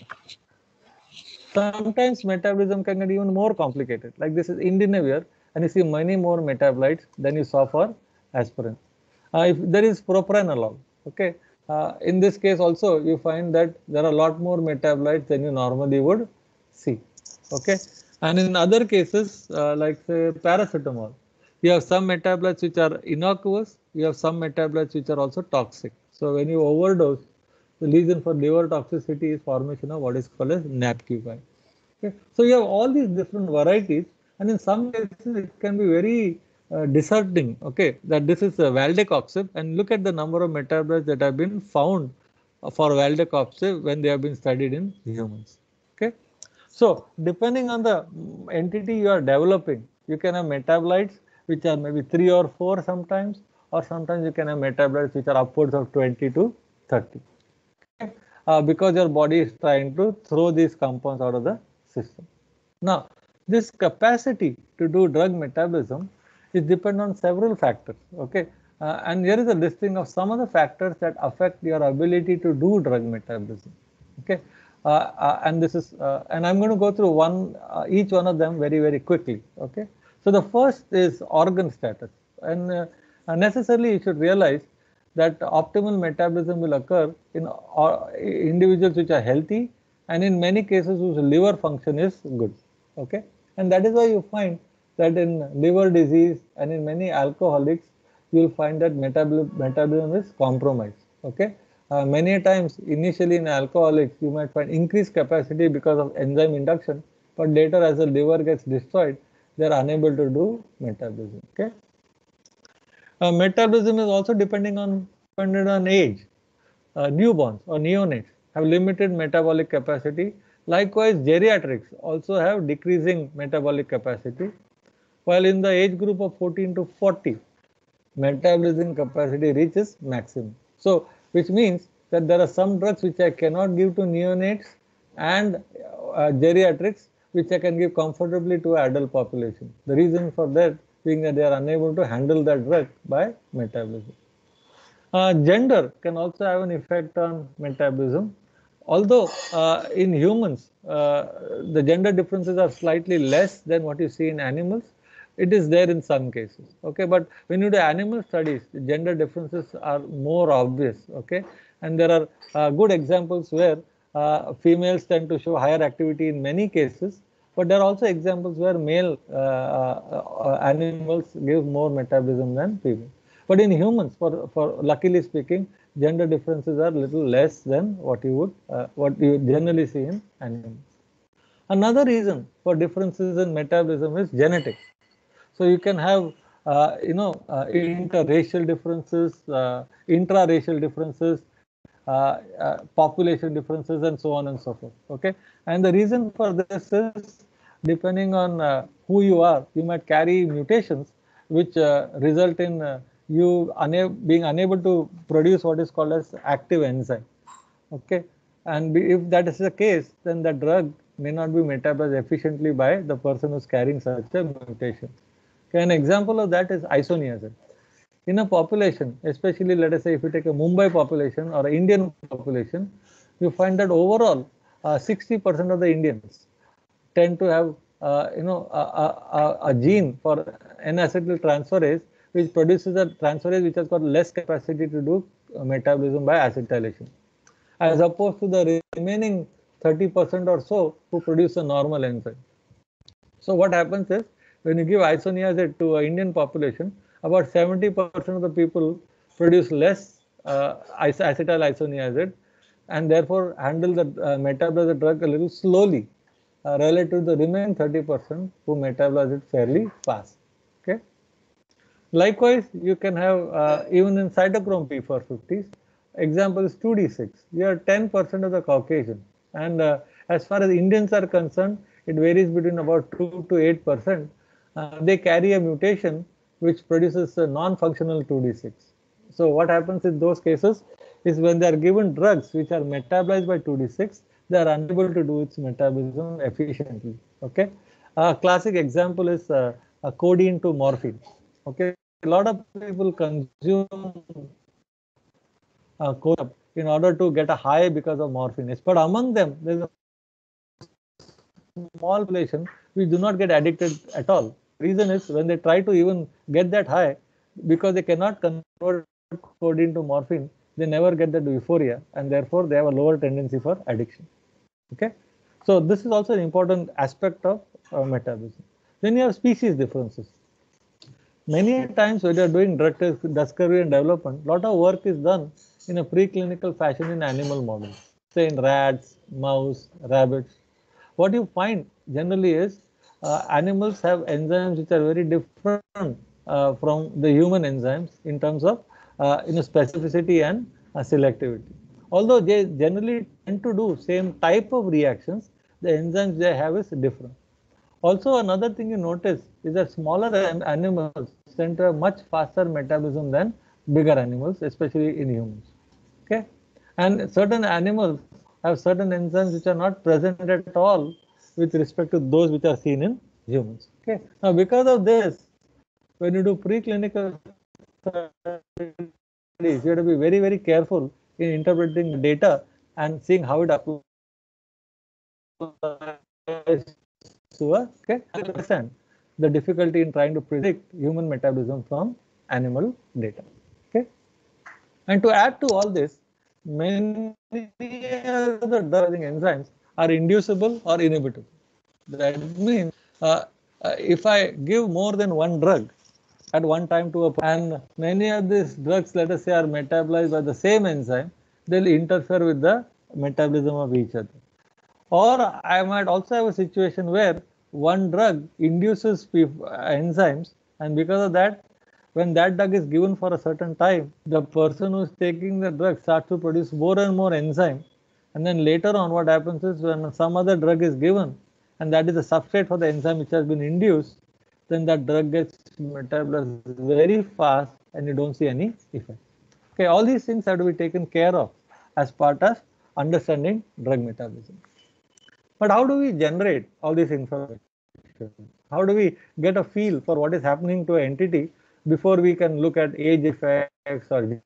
Sometimes metabolism can get even more complicated. Like this is indinavir, and you see many more metabolites than you saw for aspirin. Uh, if there is propranolol, okay, uh, in this case also you find that there are a lot more metabolites than you normally would see. Okay, and in other cases uh, like say paracetamol, you have some metabolites which are innocuous, you have some metabolites which are also toxic. So when you overdose, the reason for liver toxicity is formation of what is called as N A P Q five. Okay. So you have all these different varieties, and in some cases it can be very uh, disheartening. Okay, that this is a valdecoxib, and look at the number of metabolites that have been found for valdecoxib when they have been studied in humans. Okay, so depending on the entity you are developing, you can have metabolites which are maybe three or four sometimes, or sometimes you can have metabolites which are upwards of twenty to thirty. Okay? Uh, because your body is trying to throw these compounds out of the system. Now, this capacity to do drug metabolism is dependent on several factors. Okay, uh, and here is a listing of some of the factors that affect your ability to do drug metabolism. Okay, uh, uh, and this is uh, and I'm going to go through one uh, each one of them very very quickly. Okay, so the first is organ status, and uh, necessarily you should realize that optimal metabolism will occur in uh, individuals which are healthy and in many cases whose liver function is good. Okay, and that is why you find that in liver disease and in many alcoholics you will find that metabol metabolism is compromised. Okay, uh, many times initially in alcoholics you might find increased capacity because of enzyme induction, but later as the liver gets destroyed they are unable to do metabolism. Okay, uh, metabolism is also depending on dependent on age. Uh, newborns or neonates have limited metabolic capacity. Likewise, geriatrics also have decreasing metabolic capacity, while in the age group of fourteen to forty, metabolism capacity reaches maximum. So, which means that there are some drugs which I cannot give to neonates and uh, geriatrics which I can give comfortably to adult population. The reason for that being that they are unable to handle that drug by metabolism. Uh, gender can also have an effect on metabolism. Although uh, in humans, uh, the gender differences are slightly less than what you see in animals, it is there in some cases. Okay, but when you do animal studies, the gender differences are more obvious. Okay, and there are uh, good examples where uh, females tend to show higher activity in many cases, but there are also examples where male uh, uh, animals give more metabolism than female. But in humans, for, for luckily speaking, gender differences are little less than what you would uh, what you generally see in animals. Another reason for differences in metabolism is genetics. So you can have, uh, you know, uh, interracial differences, uh, intra-racial differences, uh, uh, population differences, and so on and so forth. Okay, and the reason for this is, depending on uh, who you are, you might carry mutations which uh, result in uh, you una being unable to produce what is called as active enzyme. Okay, and if that is the case, then the drug may not be metabolized efficiently by the person who's carrying such a mutation. Okay, an example of that is isoniazid. In a population, especially let us say if you take a Mumbai population or an Indian population, you find that overall sixty percent uh, of the Indians tend to have uh, you know a, a, a gene for N-acetyltransferase, which produces a transferase which has got less capacity to do uh, metabolism by acetylation, as opposed to the remaining thirty percent or so who produce a normal enzyme. So what happens is, when you give isoniazid to an Indian population, about seventy percent of the people produce less uh, acetyl isoniazid, and therefore handle the uh, metabolize the drug a little slowly uh, relative to the remaining thirty percent who metabolize it fairly fast. Okay. Likewise, you can have uh, even in cytochrome P four fifties. Example is two D six. You have ten percent of the Caucasian, and uh, as far as Indians are concerned, it varies between about two to eight percent. Uh, they carry a mutation which produces a non-functional two D six. So what happens in those cases is, when they are given drugs which are metabolized by two D six, they are unable to do its metabolism efficiently. Okay, a classic example is uh, a codeine to morphine. Okay, a lot of people consume uh, codeine in order to get a high because of morphine, but among them there is a small population which do not get addicted at all. Reason is, when they try to even get that high, because they cannot convert codeine to morphine, they never get that euphoria, and therefore they have a lower tendency for addiction. Okay, so this is also an important aspect of uh, metabolism. Then you have species differences. Many times when you are doing drug discovery and development, a lot of work is done in a preclinical fashion in animal models, say in rats, mouse, rabbits. What you find generally is uh, animals have enzymes which are very different uh, from the human enzymes in terms of uh, you know, specificity and uh, selectivity. Although they generally tend to do same type of reactions, the enzymes they have is different. Also, another thing you notice is that smaller animals tend to have much faster metabolism than bigger animals, especially in humans. Okay, and certain animals have certain enzymes which are not present at all with respect to those which are seen in humans. Okay, now because of this, when you do preclinical studies, you have to be very, very careful in interpreting the data and seeing how it applies to a, okay, understand the difficulty in trying to predict human metabolism from animal data. Okay, and to add to all this, many of the drug enzymes are inducible or inhibitable. That means uh, uh, if I give more than one drug at one time to a and many of these drugs, let us say, are metabolized by the same enzyme, they'll interfere with the metabolism of each other. Or I might also have a situation where one drug induces enzymes, and because of that, when that drug is given for a certain time, the person who is taking the drug starts to produce more and more enzyme. And then later on, what happens is, when some other drug is given, and that is the substrate for the enzyme which has been induced, then that drug gets metabolized very fast and you don't see any effect. Okay, all these things have to be taken care of as part of understanding drug metabolism. But how do we generate all this information? How do we get a feel for what is happening to an entity before we can look at age effects or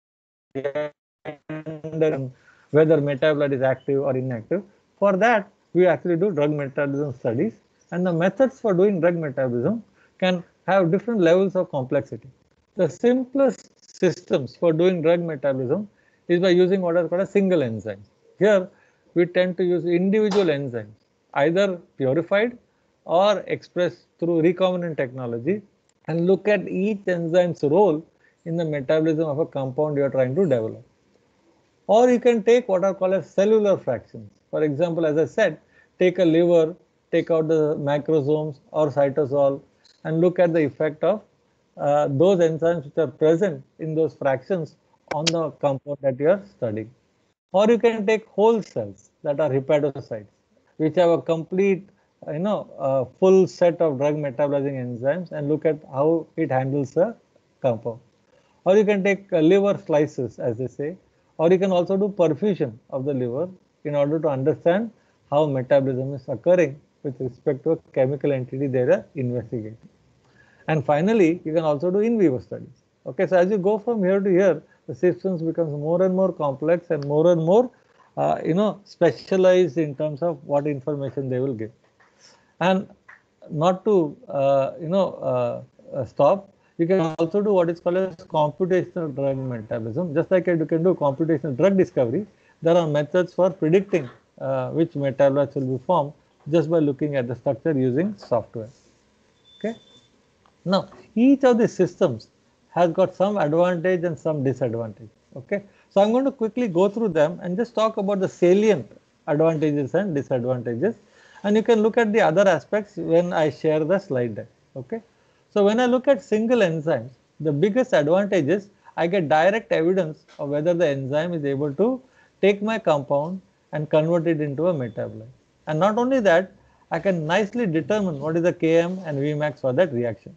gender, whether metabolite is active or inactive? For that, we actually do drug metabolism studies, and the methods for doing drug metabolism can have different levels of complexity. The simplest systems for doing drug metabolism is by using what is called a single enzyme. Here, we tend to use individual enzymes, either purified or expressed through recombinant technology, and look at each enzyme's role in the metabolism of a compound you are trying to develop. Or you can take what are called as cellular fractions. For example, as I said, take a liver, take out the macrosomes or cytosol, and look at the effect of uh, those enzymes which are present in those fractions on the compound that you are studying. Or you can take whole cells that are hepatocytes, which have a complete, you know, uh, full set of drug metabolizing enzymes, and look at how it handles the compound. Or you can take uh, liver slices, as they say, or you can also do perfusion of the liver in order to understand how metabolism is occurring with respect to a chemical entity they are investigating. And finally, you can also do in vivo studies. Okay, so as you go from here to here, the systems becomes more and more complex and more and more, uh, you know, specialized in terms of what information they will give. And not to, uh, you know, uh, uh, stop, you can also do what is called as computational drug metabolism. Just like you can do computational drug discovery, there are methods for predicting uh, which metabolites will be formed just by looking at the structure using software. Okay. Now, each of these systems has got some advantage and some disadvantage. Okay, so I'm going to quickly go through them and just talk about the salient advantages and disadvantages, and you can look at the other aspects when I share the slide deck. Okay, so when I look at single enzymes, the biggest advantage is I get direct evidence of whether the enzyme is able to take my compound and convert it into a metabolite. And not only that, I can nicely determine what is the K M and Vmax for that reaction.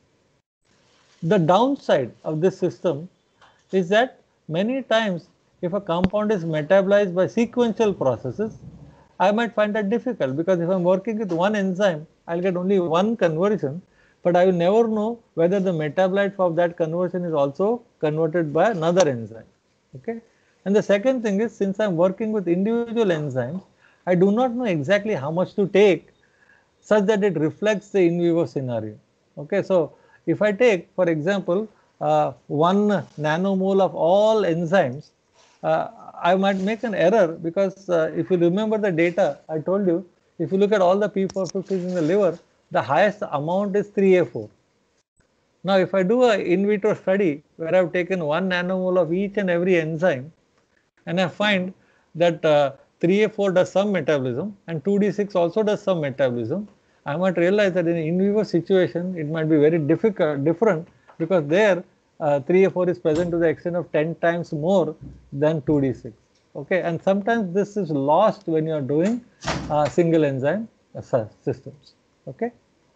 The downside of this system is that many times if a compound is metabolized by sequential processes, I might find that difficult, because if I'm working with one enzyme, I'll get only one conversion, but I will never know whether the metabolite of that conversion is also converted by another enzyme. Okay. And the second thing is, since I'm working with individual enzymes, I do not know exactly how much to take such that it reflects the in vivo scenario. Okay, so if I take, for example, uh, one nanomole of all enzymes, uh, I might make an error, because uh, if you remember the data I told you, if you look at all the P four fifties in the liver, the highest amount is three A four. Now, if I do a in vitro study where I've taken one nanomole of each and every enzyme, and I find that uh, three A four does some metabolism and two D six also does some metabolism, I might realize that in an in vivo situation, it might be very difficult, different, because there uh, three A four is present to the extent of ten times more than two D six. Okay, and sometimes this is lost when you are doing uh, single enzyme uh, systems. Okay.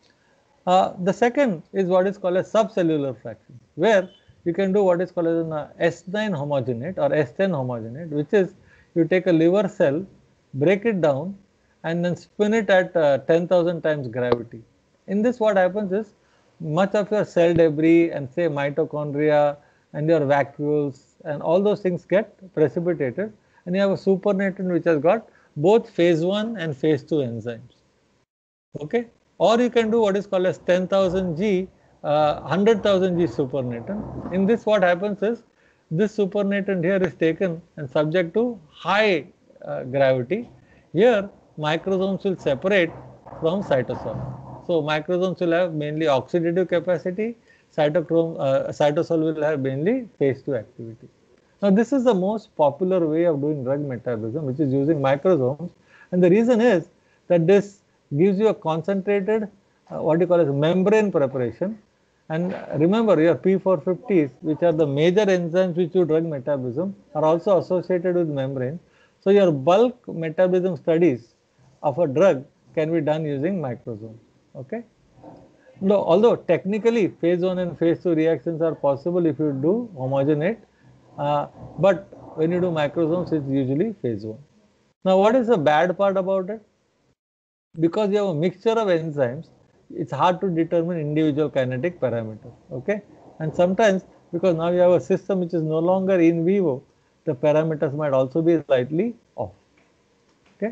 Uh, the second is what is called as subcellular fraction, where you can do what is called as an uh, S nine homogenate or S ten homogenate, which is you take a liver cell, break it down, and then spin it at uh, ten thousand times gravity. In this, what happens is much of your cell debris and say mitochondria and your vacuoles and all those things get precipitated, and you have a supernatant which has got both phase one and phase two enzymes. Okay. Or you can do what is called as ten thousand G, uh, one hundred thousand G supernatant. In this, what happens is this supernatant here is taken and subject to high uh, gravity. Here, microsomes will separate from cytosol. So, microsomes will have mainly oxidative capacity, cytochrome, uh, cytosol will have mainly phase two activity. Now, this is the most popular way of doing drug metabolism, which is using microsomes, and the reason is that this gives you a concentrated uh, what you call as membrane preparation. And remember, your P four fifties, which are the major enzymes which do drug metabolism, are also associated with membrane. So your bulk metabolism studies of a drug can be done using microsomes. Okay. No, although technically phase one and phase two reactions are possible if you do homogenate, uh, but when you do microsomes, it's usually phase one. Now, what is the bad part about it? Because you have a mixture of enzymes, it's hard to determine individual kinetic parameters. Okay, and sometimes because now you have a system which is no longer in vivo, the parameters might also be slightly off. Okay,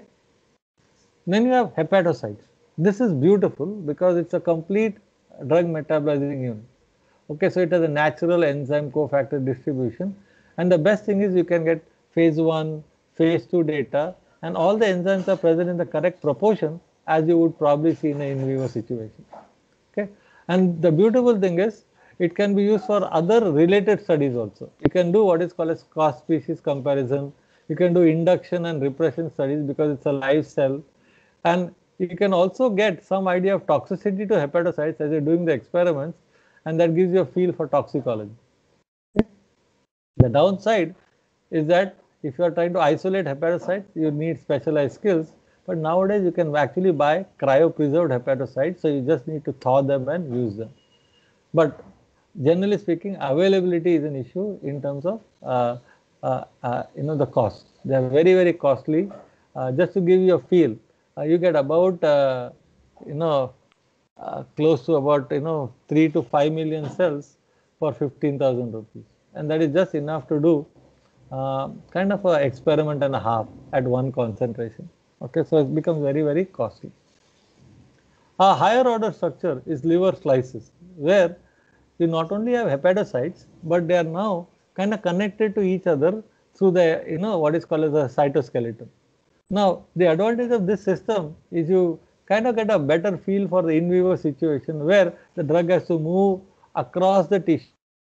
then you have hepatocytes. This is beautiful because it's a complete drug metabolizing unit. Okay, so it has a natural enzyme cofactor distribution, and the best thing is you can get phase one, phase two data, and all the enzymes are present in the correct proportion as you would probably see in an in vivo situation. Okay, and the beautiful thing is it can be used for other related studies also. You can do what is called as cross species comparison. You can do induction and repression studies because it's a live cell, And you can also get some idea of toxicity to hepatocytes as you're doing the experiments, and that gives you a feel for toxicology. The downside is that if you are trying to isolate hepatocytes, you need specialized skills. But nowadays you can actually buy cryopreserved hepatocytes, so you just need to thaw them and use them. But generally speaking, availability is an issue in terms of uh, uh, uh, you know the cost. They are very very costly. Uh, just to give you a feel, uh, you get about uh, you know uh, close to about you know three to five million cells for fifteen thousand rupees, and that is just enough to do uh, kind of an experiment and a half at one concentration. Okay, so it becomes very very costly. A higher order structure is liver slices, where you not only have hepatocytes, but they are now kind of connected to each other through the, you know, what is called as a cytoskeleton. Now, the advantage of this system is you kind of get a better feel for the in vivo situation where the drug has to move across the tissue,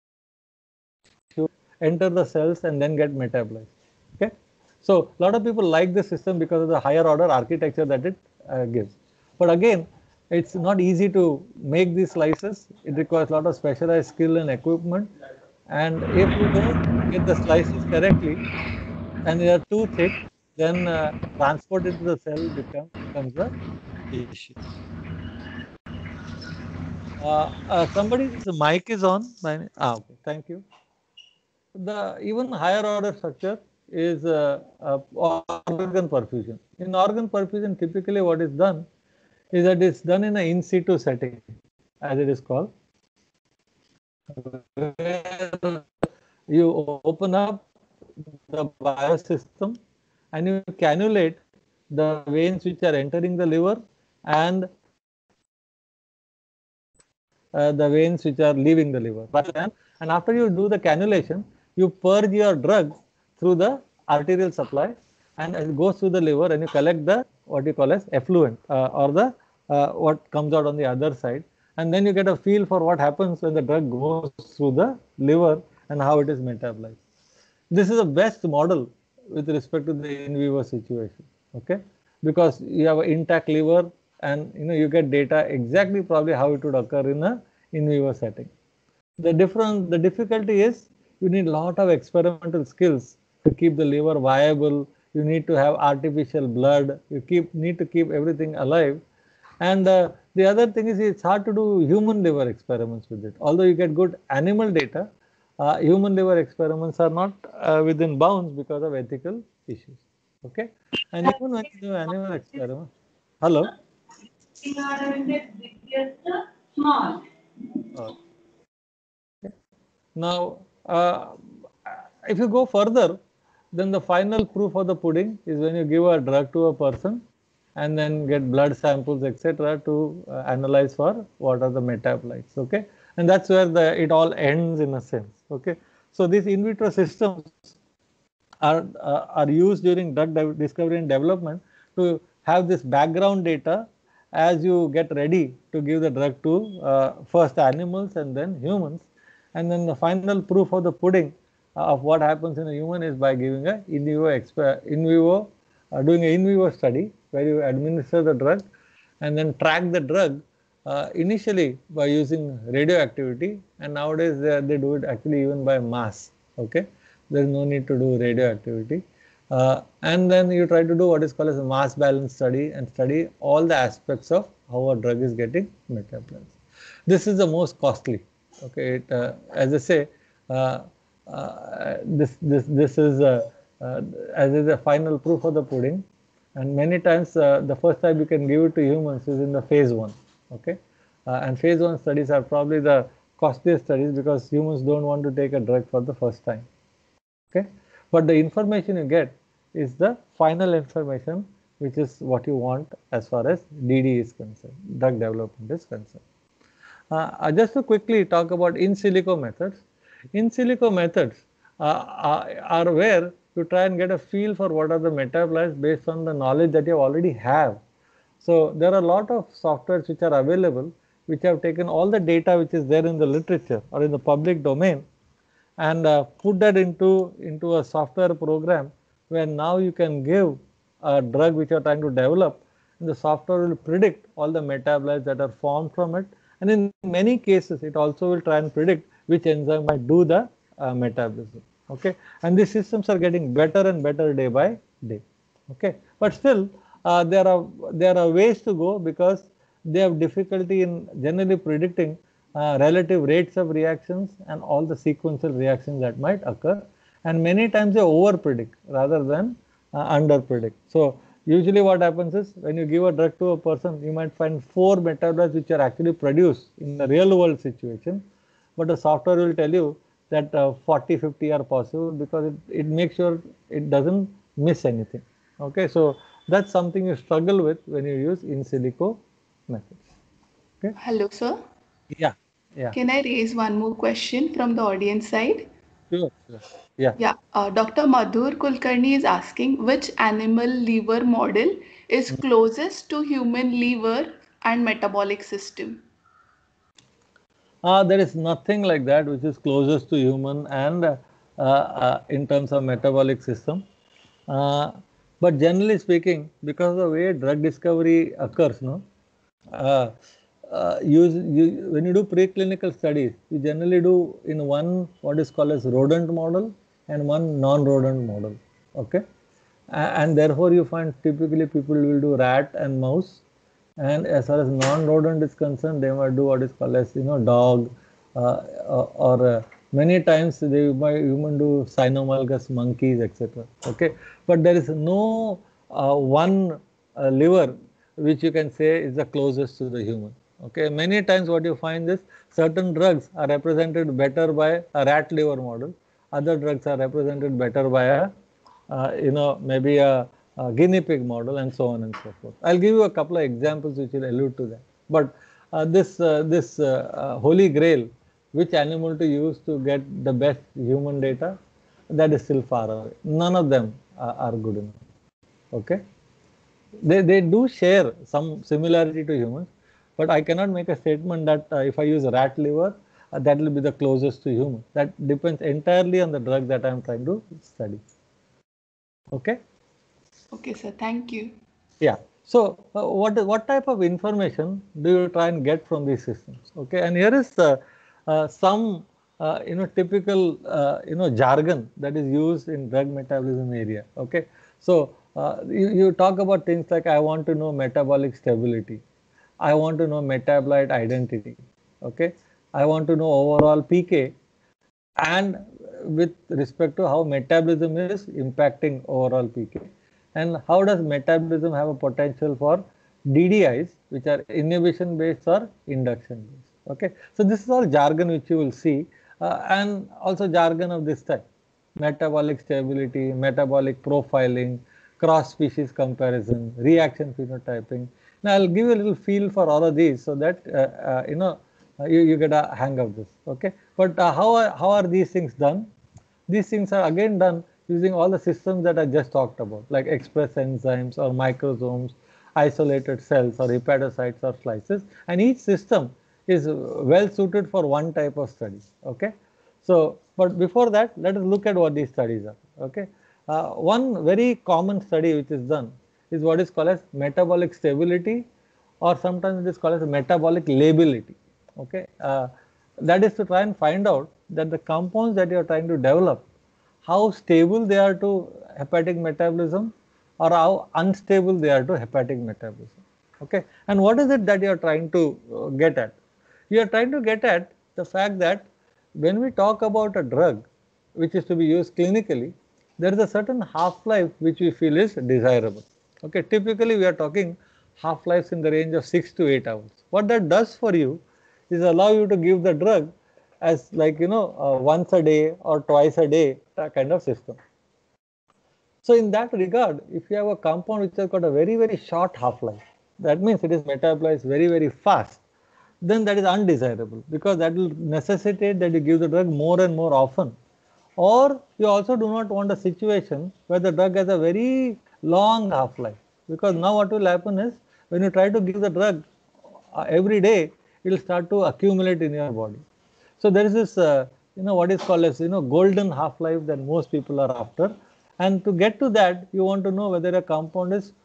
enter the cells, and then get metabolized. Okay, so a lot of people like this system because of the higher order architecture that it uh, gives. But again, it's not easy to make these slices. It requires a lot of specialized skill and equipment. And if you don't get the slices correctly and they are too thick, then uh, transport into the cell become, becomes a issue. Uh, uh, somebody's mic is on. Ah, okay, thank you. The even higher order structure is uh, uh, organ perfusion. In organ perfusion, typically what is done is that it's done in an in situ setting, as it is called, where you open up the biosystem and you cannulate the veins which are entering the liver and uh, the veins which are leaving the liver. And after you do the cannulation, you purge your drug through the arterial supply, and it goes through the liver, and you collect the what you call as effluent uh, or the uh, what comes out on the other side, and then you get a feel for what happens when the drug goes through the liver and how it is metabolized. This is the best model with respect to the in vivo situation, okay? Because you have an intact liver, and you know you get data exactly probably how it would occur in a in vivo setting. The difference, the difficulty is you need a lot of experimental skills to keep the liver viable. You need to have artificial blood. You keep need to keep everything alive. And uh, the other thing is it's hard to do human liver experiments with it. Although you get good animal data, uh, human liver experiments are not uh, within bounds because of ethical issues. Okay, and even when you do animal experiments, hello. Uh, Now, uh, if you go further, then the final proof of the pudding is when you give a drug to a person and then get blood samples, et cetera, to uh, analyze for what are the metabolites. Okay, and that's where the it all ends in a sense. Okay, so these in vitro systems are uh, are used during drug discovery and development to have this background data as you get ready to give the drug to uh, first animals and then humans. And then the final proof of the pudding uh, of what happens in a human is by giving a in vivo exper in vivo uh, doing an in vivo study where you administer the drug and then track the drug uh, initially by using radioactivity, and nowadays they, they do it actually even by mass. Okay, there is no need to do radioactivity. Uh, and then you try to do what is called as a mass balance study and study all the aspects of how a drug is getting metabolized. This is the most costly. Okay, it, uh, as I say, uh, uh, this this this is uh, uh, as is the final proof of the pudding, and many times uh, the first time you can give it to humans is in the phase one. Okay, uh, and phase one studies are probably the costliest studies because humans don't want to take a drug for the first time. Okay, but the information you get is the final information, which is what you want as far as D D is concerned, drug development is concerned. Uh, just to quickly talk about in silico methods. In silico methods uh, are, are where you try and get a feel for what are the metabolites based on the knowledge that you already have. So there are a lot of softwares which are available, which have taken all the data which is there in the literature or in the public domain and uh, put that into, into a software program where now you can give a drug which you are trying to develop and the software will predict all the metabolites that are formed from it. And in many cases, it also will try and predict which enzyme might do the uh, metabolism. Okay, and these systems are getting better and better day by day. Okay, but still uh, there are there are ways to go, because they have difficulty in generally predicting uh, relative rates of reactions and all the sequential reactions that might occur, and many times they over predict rather than uh, under predict. So usually what happens is, when you give a drug to a person, you might find four metabolites which are actually produced in the real world situation, but the software will tell you that uh, forty, fifty are possible, because it, it makes sure it doesn't miss anything. Okay, so that's something you struggle with when you use in silico methods. Okay. Hello, sir. Yeah. Yeah. Can I raise one more question from the audience side? Sure. Sure. Yeah. Yeah, uh, Doctor Madhur Kulkarni is asking which animal liver model is closest to human liver and metabolic system. Uh, there is nothing like that which is closest to human and uh, uh, in terms of metabolic system. Uh, but generally speaking, because of the way drug discovery occurs, no, uh, uh, use, you, when you do preclinical studies, you generally do in one what is called as rodent model and one non-rodent model. Okay, and therefore you find typically people will do rat and mouse, and as far as non-rodent is concerned, they might do what is called as, you know, dog, uh, or uh, many times they might even do cynomolgus monkeys, etc. Okay, but there is no uh, one uh, liver which you can say is the closest to the human. Okay, many times what you find is certain drugs are represented better by a rat liver model, other drugs are represented better by a uh, you know, maybe a, a guinea pig model, and so on and so forth. I'll give you a couple of examples which will allude to that. But uh, this uh, this uh, uh, holy grail, which animal to use to get the best human data, that is still far away. None of them uh, are good enough. Okay, they they do share some similarity to humans, but I cannot make a statement that uh, if I use rat liver, uh, that will be the closest to human. That depends entirely on the drug that I am trying to study. Okay. Okay, sir. Thank you. Yeah. So, uh, what what type of information do you try and get from these systems? Okay, and here is uh, uh, some uh, you know typical uh, you know jargon that is used in drug metabolism area. Okay, so uh, you you talk about things like, I want to know metabolic stability, I want to know metabolite identity. Okay, I want to know overall P K, and with respect to how metabolism is impacting overall P K, and how does metabolism have a potential for D D Is, which are inhibition based or induction based. Okay, so this is all jargon which you will see, uh, and also jargon of this type: metabolic stability, metabolic profiling, cross species comparison, reaction phenotyping. Now I'll give you a little feel for all of these, so that uh, uh, you know uh, you, you get a hang of this. Okay, but uh, how are, how are these things done? These things are again done using all the systems that I just talked about, like express enzymes or microsomes, isolated cells or hepatocytes or slices, and each system is well suited for one type of study. Okay, so but before that, let us look at what these studies are. Okay, uh, one very common study which is done is what is called as metabolic stability, or sometimes it is called as metabolic lability. Okay, uh, that is to try and find out that the compounds that you are trying to develop, how stable they are to hepatic metabolism, or how unstable they are to hepatic metabolism. Okay, and what is it that you are trying to uh, get at? You are trying to get at the fact that when we talk about a drug which is to be used clinically, there is a certain half-life which we feel is desirable. Okay, typically we are talking half-lives in the range of six to eight hours. What that does for you is allow you to give the drug as, like, you know, uh, once a day or twice a day kind of system. So in that regard, if you have a compound which has got a very, very short half-life, that means it is metabolized very, very fast, then that is undesirable, because that will necessitate that you give the drug more and more often. Or you also do not want a situation where the drug has a very long half-life, because now what will happen is, when you try to give the drug uh, every day, it will start to accumulate in your body. So there is this, uh, you know, what is called as, you know, golden half-life that most people are after. And to get to that, you want to know whether a compound is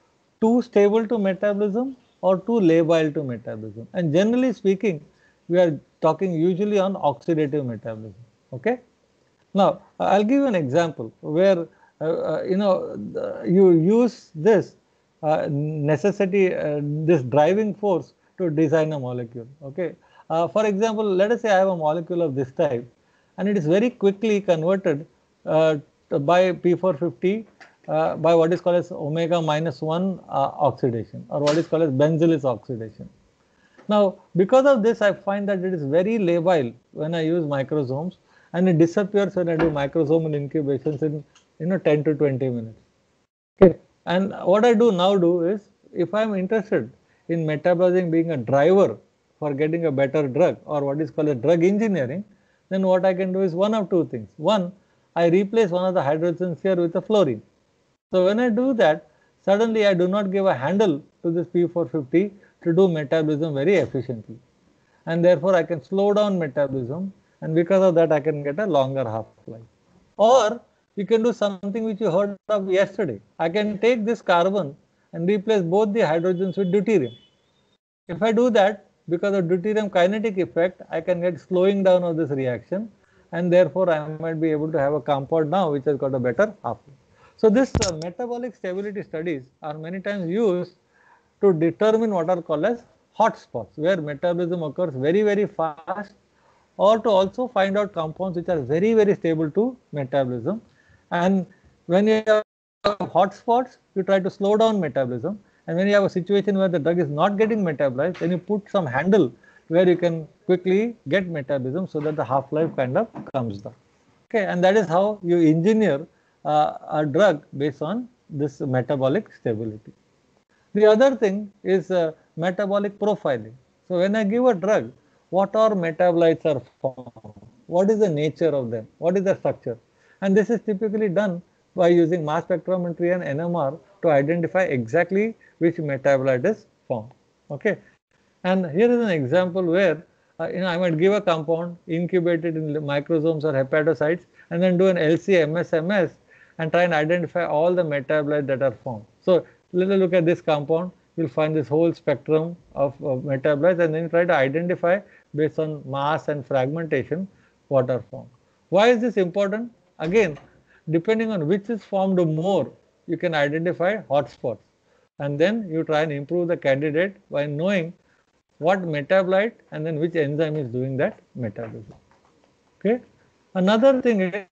too stable to metabolism or too labile to metabolism. And generally speaking, we are talking usually on oxidative metabolism. Okay. Now, I'll give you an example where uh, uh, you know the, you use this uh, necessity, uh, this driving force to design a molecule. Okay. Uh, for example, let us say I have a molecule of this type, and it is very quickly converted uh, by P four fifty uh, by what is called as omega minus one uh, oxidation, or what is called as benzylase oxidation. Now, because of this, I find that it is very labile when I use microsomes, and it disappears when I do microsomal incubations in you know ten to twenty minutes. Okay, and what I do now do is, if I am interested in metabolizing being a driver for getting a better drug, or what is called a drug engineering, then what I can do is one of two things. One, I replace one of the hydrogens here with a fluorine. So when I do that, suddenly I do not give a handle to this P four fifty to do metabolism very efficiently, and therefore I can slow down metabolism, and because of that I can get a longer half-life. Or you can do something which you heard of yesterday. I can take this carbon and replace both the hydrogens with deuterium. If I do that, because of deuterium kinetic effect, I can get slowing down of this reaction, and therefore I might be able to have a compound now which has got a better half-life. So this uh, metabolic stability studies are many times used to determine what are called as hotspots, where metabolism occurs very very fast, or to also find out compounds which are very very stable to metabolism. And when you have hotspots, you try to slow down metabolism, and when you have a situation where the drug is not getting metabolized, then you put some handle where you can quickly get metabolism so that the half-life kind of comes down. Okay, and that is how you engineer uh, a drug based on this metabolic stability. The other thing is uh, metabolic profiling. So when I give a drug, what are metabolites are formed? What is the nature of them? What is the structure? And this is typically done by using mass spectrometry and N M R to identify exactly which metabolite is formed. Okay, and here is an example where uh, you know I might give a compound, incubate it in microsomes or hepatocytes, and then do an L C M S M S and try and identify all the metabolites that are formed. So let us look at this compound. You'll find this whole spectrum of, of metabolites, and then try to identify based on mass and fragmentation what are formed. Why is this important? Again, depending on which is formed more, you can identify hotspots, and then you try and improve the candidate by knowing what metabolite and then which enzyme is doing that metabolism. Okay. Another thing is,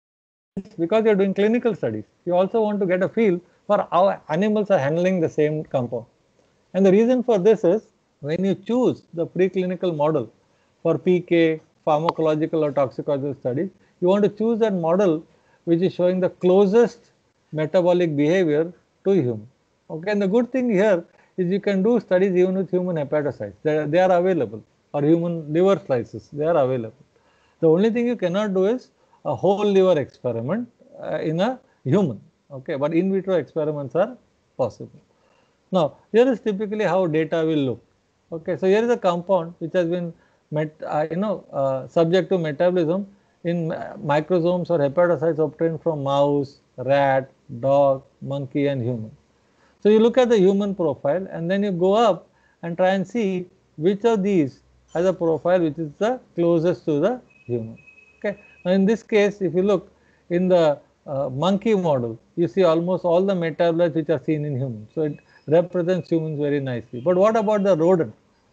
because you are doing clinical studies, you also want to get a feel for how animals are handling the same compound. And the reason for this is, when you choose the preclinical model for P K, pharmacological or toxicological studies, you want to choose that model which is showing the closest metabolic behavior to human. Okay, and the good thing here is you can do studies even with human hepatocytes. They, they are available, or human liver slices, they are available. The only thing you cannot do is a whole liver experiment uh, in a human. Okay, but in vitro experiments are possible. Now, here is typically how data will look. Okay, so here is a compound which has been met, uh, you know, uh, subject to metabolism in microsomes or hepatocytes obtained from mouse, rat, dog, monkey, and human. So you look at the human profile, and then you go up and try and see which of these has a profile which is the closest to the human. Okay, now in this case, if you look in the uh, monkey model, you see almost all the metabolites which are seen in humans. So it represents humans very nicely. But what about the rodent?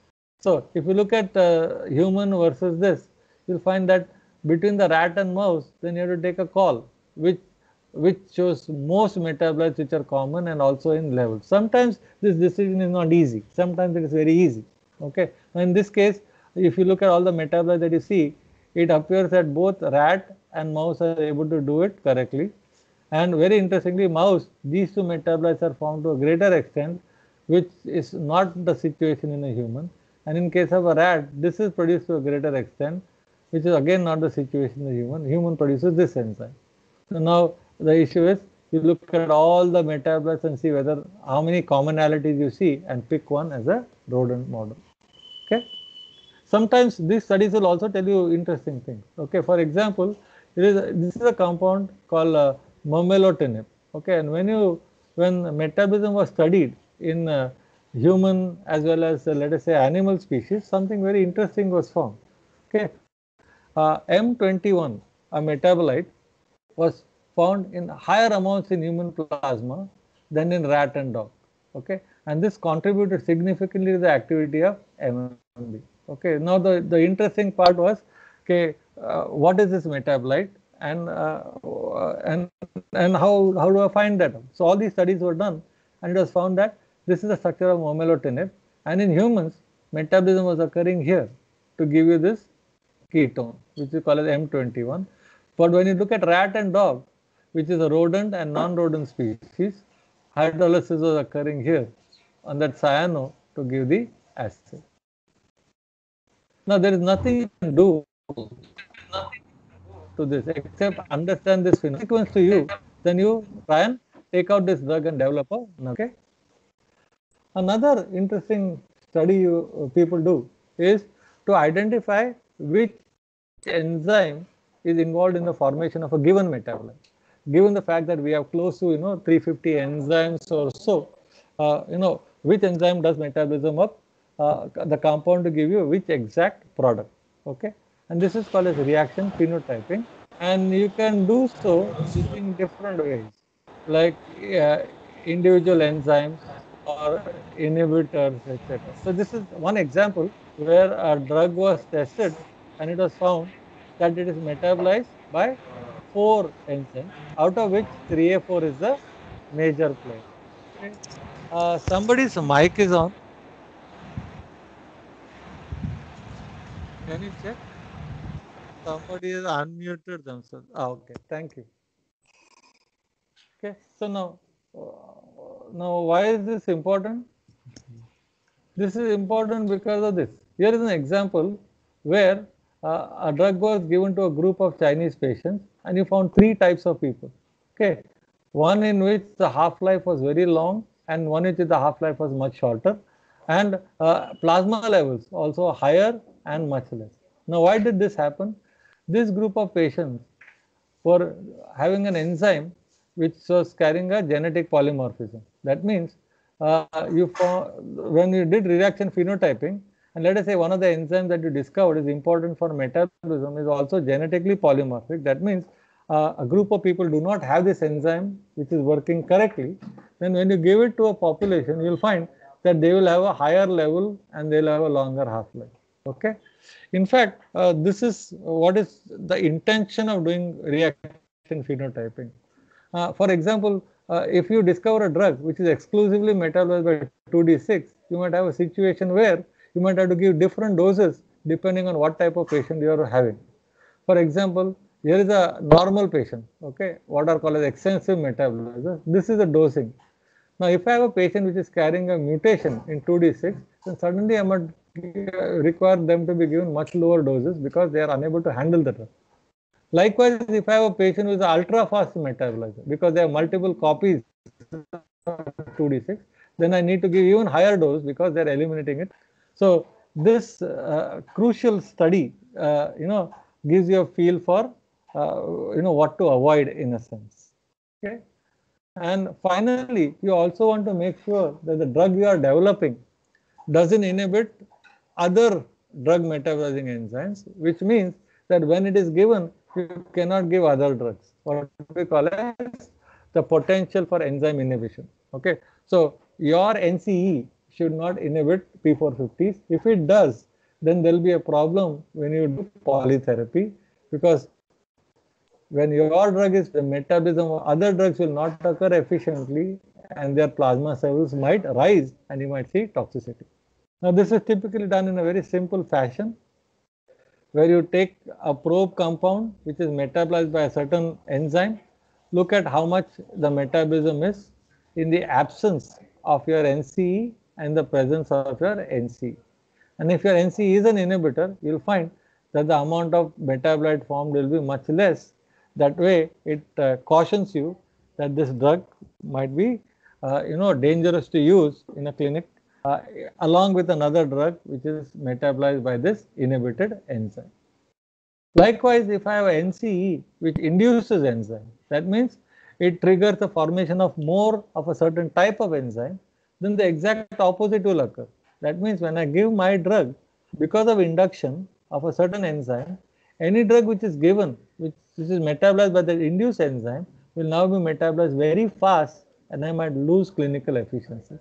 So if you look at uh, human versus this, you'll find that between the rat and mouse, then you have to take a call which which shows most metabolites which are common and also in levels. Sometimes this decision is not easy. Sometimes it is very easy. Okay. Now in this case, if you look at all the metabolites that you see, it appears that both rat and mouse are able to do it correctly. And very interestingly, mouse, these two metabolites are found to a greater extent, which is not the situation in a human. And in case of a rat, this is produced to a greater extent, which is again not the situation in the human. Human produces this enzyme. So now the issue is, you look at all the metabolites and see whether how many commonalities you see, and pick one as a rodent model. Okay. Sometimes these studies will also tell you interesting things. Okay, for example, it is a, this is a compound called uh, momelotinib. Okay, and when you when metabolism was studied in uh, human as well as uh, let us say animal species, something very interesting was found. Okay, uh, M twenty-one, a metabolite, was found in higher amounts in human plasma than in rat and dog. Okay, and this contributed significantly to the activity of M M B. Okay, now the, the interesting part was, okay, uh, what is this metabolite, and uh, and and how how do I find that? So all these studies were done, and it was found that this is the structure of momelotinib, and in humans, metabolism was occurring here to give you this ketone, which is called as M twenty-one. But when you look at rat and dog, which is a rodent and non-rodent species, hydrolysis was occurring here on that cyano to give the acid. Now there is nothing you can do to this except understand this sequence to you. Then you try and take out this drug and develop a. Okay. Another interesting study you, uh, people do is to identify which enzyme is involved in the formation of a given metabolite. Given the fact that we have close to you know three hundred fifty enzymes or so, uh, you know which enzyme does metabolism of uh, the compound to give you which exact product. Okay, and this is called as reaction phenotyping, and you can do so using different ways, like uh, individual enzymes or inhibitors, et cetera. So this is one example where a drug was tested and it was found that it is metabolized by four enzymes, out of which three A four is the major player. Okay. Uh, somebody's mic is on. Can you check? Somebody has unmuted themselves. Ah, okay, thank you. Okay, so now, uh, now why is this important? This is important because of this. Here is an example where uh, a drug was given to a group of Chinese patients and you found three types of people. Okay, one in which the half-life was very long and one in which the half-life was much shorter, and uh, plasma levels also higher and much less. Now why did this happen? This group of patients were having an enzyme which was carrying a genetic polymorphism. That means uh, you when you did reaction phenotyping, and let us say one of the enzymes that you discovered is important for metabolism is also genetically polymorphic. That means uh, a group of people do not have this enzyme which is working correctly. Then when you give it to a population, you will find that they will have a higher level and they will have a longer half-life. Okay. In fact, uh, this is what is the intention of doing reaction phenotyping. Uh, for example, uh, if you discover a drug which is exclusively metabolized by two D six, you might have a situation where you might have to give different doses depending on what type of patient you are having. For example, here is a normal patient, okay, what are called as extensive metabolism. This is the dosing. Now, if I have a patient which is carrying a mutation in two D six, then suddenly I might require them to be given much lower doses because they are unable to handle the drug. Likewise, if I have a patient with ultra fast metabolizer because they have multiple copies of two D six, then I need to give even higher dose because they are eliminating it. So this uh, crucial study, uh, you know, gives you a feel for, uh, you know, what to avoid in a sense. Okay. And finally, you also want to make sure that the drug you are developing doesn't inhibit other drug metabolizing enzymes, which means that when it is given, you cannot give other drugs, what we call as the potential for enzyme inhibition. Okay, so your N C E should not inhibit P four fifties. If it does, then there will be a problem when you do polytherapy, because when your drug is the metabolism of other drugs will not occur efficiently and their plasma levels might rise and you might see toxicity. Now this is typically done in a very simple fashion, where you take a probe compound which is metabolized by a certain enzyme, look at how much the metabolism is in the absence of your N C E and the presence of your N C E. And if your N C E is an inhibitor, you will find that the amount of metabolite formed will be much less. That way, it uh, cautions you that this drug might be, uh, you know, dangerous to use in a clinic, uh, along with another drug which is metabolized by this inhibited enzyme. Likewise, if I have an N C E which induces enzyme, that means it triggers the formation of more of a certain type of enzyme. then the exact opposite will occur. That means when I give my drug, because of induction of a certain enzyme, any drug which is given, which, which is metabolized by the induced enzyme, will now be metabolized very fast and I might lose clinical efficiency.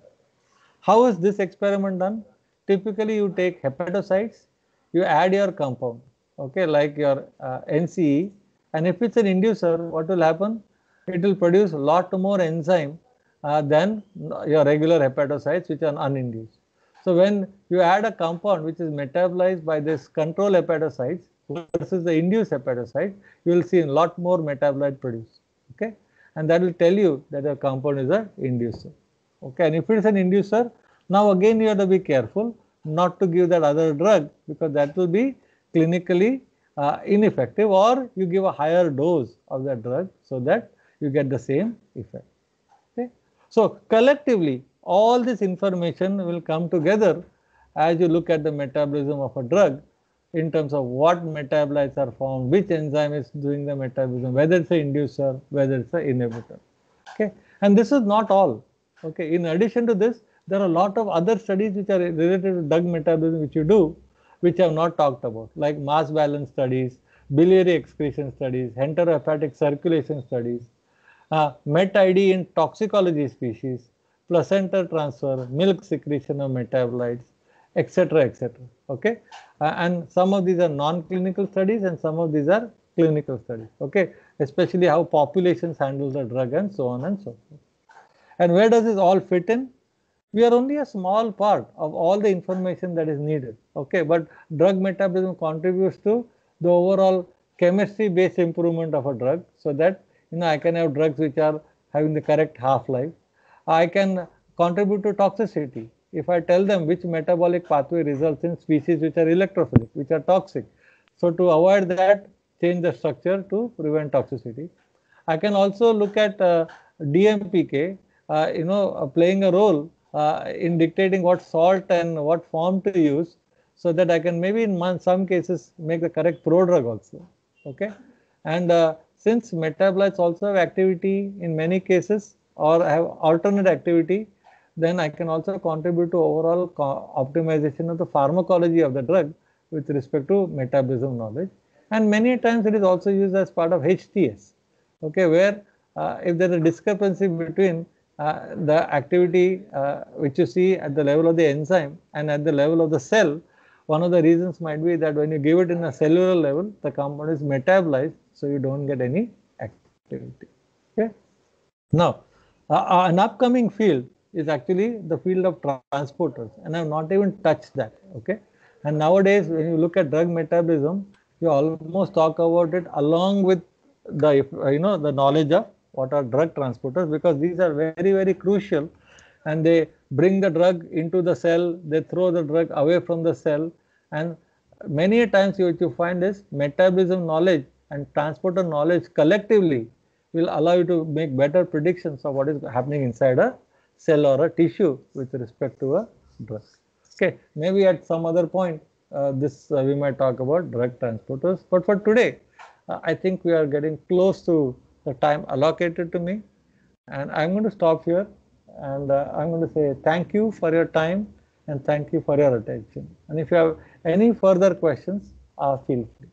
How is this experiment done? Typically, you take hepatocytes, you add your compound, okay, like your uh, N C E, and if it's an inducer, what will happen? It will produce a lot more enzyme uh, than your regular hepatocytes, which are uninduced. So when you add a compound which is metabolized by this control hepatocytes versus the induced hepatocyte, you will see a lot more metabolite produced, okay, and that will tell you that the compound is an inducer. Okay, and if it is an inducer, now again you have to be careful not to give that other drug, because that will be clinically uh, ineffective, or you give a higher dose of that drug so that you get the same effect. Okay, so collectively all this information will come together as you look at the metabolism of a drug in terms of what metabolites are formed, which enzyme is doing the metabolism, whether it's an inducer, whether it's an inhibitor. Okay, and this is not all. Okay, in addition to this, there are a lot of other studies which are related to drug metabolism which you do, which I have not talked about, like mass balance studies, biliary excretion studies, enterohepatic circulation studies, uh, MET-I D in toxicology species, placenta transfer, milk secretion of metabolites, et cetera, et cetera. Okay, uh, and some of these are non-clinical studies and some of these are clinical studies. Okay, especially how populations handle the drug and so on and so forth. And where does this all fit in? We are only a small part of all the information that is needed. Okay, but drug metabolism contributes to the overall chemistry-based improvement of a drug, so that you know I can have drugs which are having the correct half-life. I can contribute to toxicity if I tell them which metabolic pathway results in species which are electrophilic, which are toxic. So to avoid that, change the structure to prevent toxicity. I can also look at uh, D M P K, uh, you know, uh, playing a role uh, in dictating what salt and what form to use, so that I can maybe in some cases make the correct prodrug also. Okay, and uh, since metabolites also have activity in many cases or have alternate activity, then I can also contribute to overall optimization of the pharmacology of the drug with respect to metabolism knowledge. And many times it is also used as part of H T S. Okay, where uh, if there is a discrepancy between uh, the activity uh, which you see at the level of the enzyme and at the level of the cell, one of the reasons might be that when you give it in a cellular level, the compound is metabolized, so you don't get any activity. Okay. Now, uh, an upcoming field is actually the field of transporters, and I have not even touched that. Okay, and nowadays when you look at drug metabolism, you almost talk about it along with the you know the knowledge of what are drug transporters, because these are very very crucial, and they bring the drug into the cell, they throw the drug away from the cell, and many times what you find is metabolism knowledge and transporter knowledge collectively will allow you to make better predictions of what is happening inside a cell or a tissue with respect to a drug. Okay, maybe at some other point uh, this uh, we might talk about drug transporters, but for today uh, I think we are getting close to the time allocated to me, and I'm going to stop here, and uh, I'm going to say thank you for your time and thank you for your attention. And if you have any further questions, uh, feel free.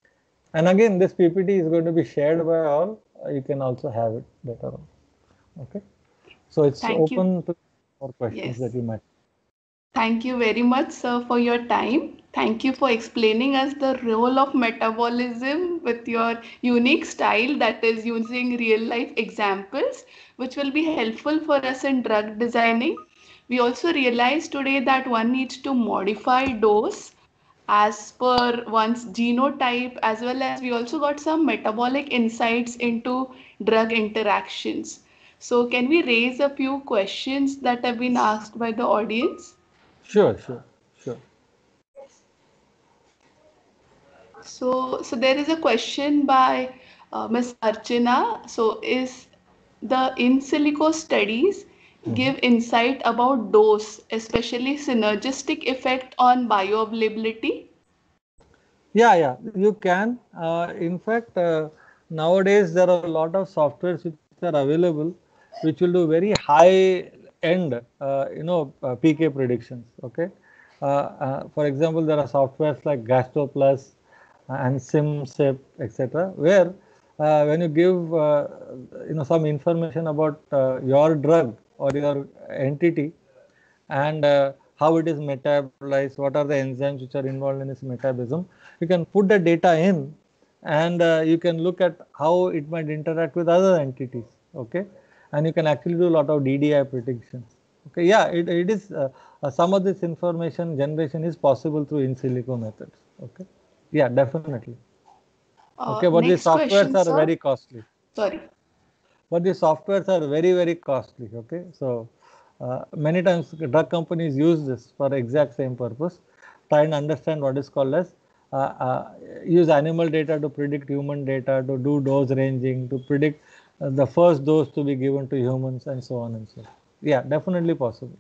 And again, this P P T is going to be shared by all. Uh, you can also have it later on. Okay. So it's Thank open you. to more questions Yes. that you might. Thank you very much, sir, for your time. Thank you for explaining us the role of metabolism with your unique style, that is using real life examples, which will be helpful for us in drug designing. We also realized today that one needs to modify dose as per one's genotype, as well as we also got some metabolic insights into drug interactions. So can we raise a few questions that have been asked by the audience? Sure, sure, sure. So, so there is a question by uh, Miss Archana. So, is the in silico studies Mm-hmm. give insight about dose, especially synergistic effect on bioavailability? Yeah, yeah, you can. Uh, in fact, uh, nowadays there are a lot of softwares which are available, which will do very high end, uh, you know, uh, P K predictions. Okay. Uh, uh, for example, there are softwares like GastroPlus and SimSip, et cetera, where uh, when you give uh, you know some information about uh, your drug or your entity and uh, how it is metabolized, what are the enzymes which are involved in its metabolism, you can put the data in, and uh, you can look at how it might interact with other entities. Okay, and you can actually do a lot of D D I predictions. Okay, yeah, it, it is uh, uh, some of this information generation is possible through in silico methods. Okay, yeah, definitely. Uh, Okay, but the next softwares question, are sir. very costly. Sorry. But the softwares are very, very costly. Okay, so uh, many times drug companies use this for exact same purpose, try and understand what is called as uh, uh, use animal data to predict human data, to do dose ranging, to predict uh, the first dose to be given to humans, and so on and so on. Yeah, definitely possible.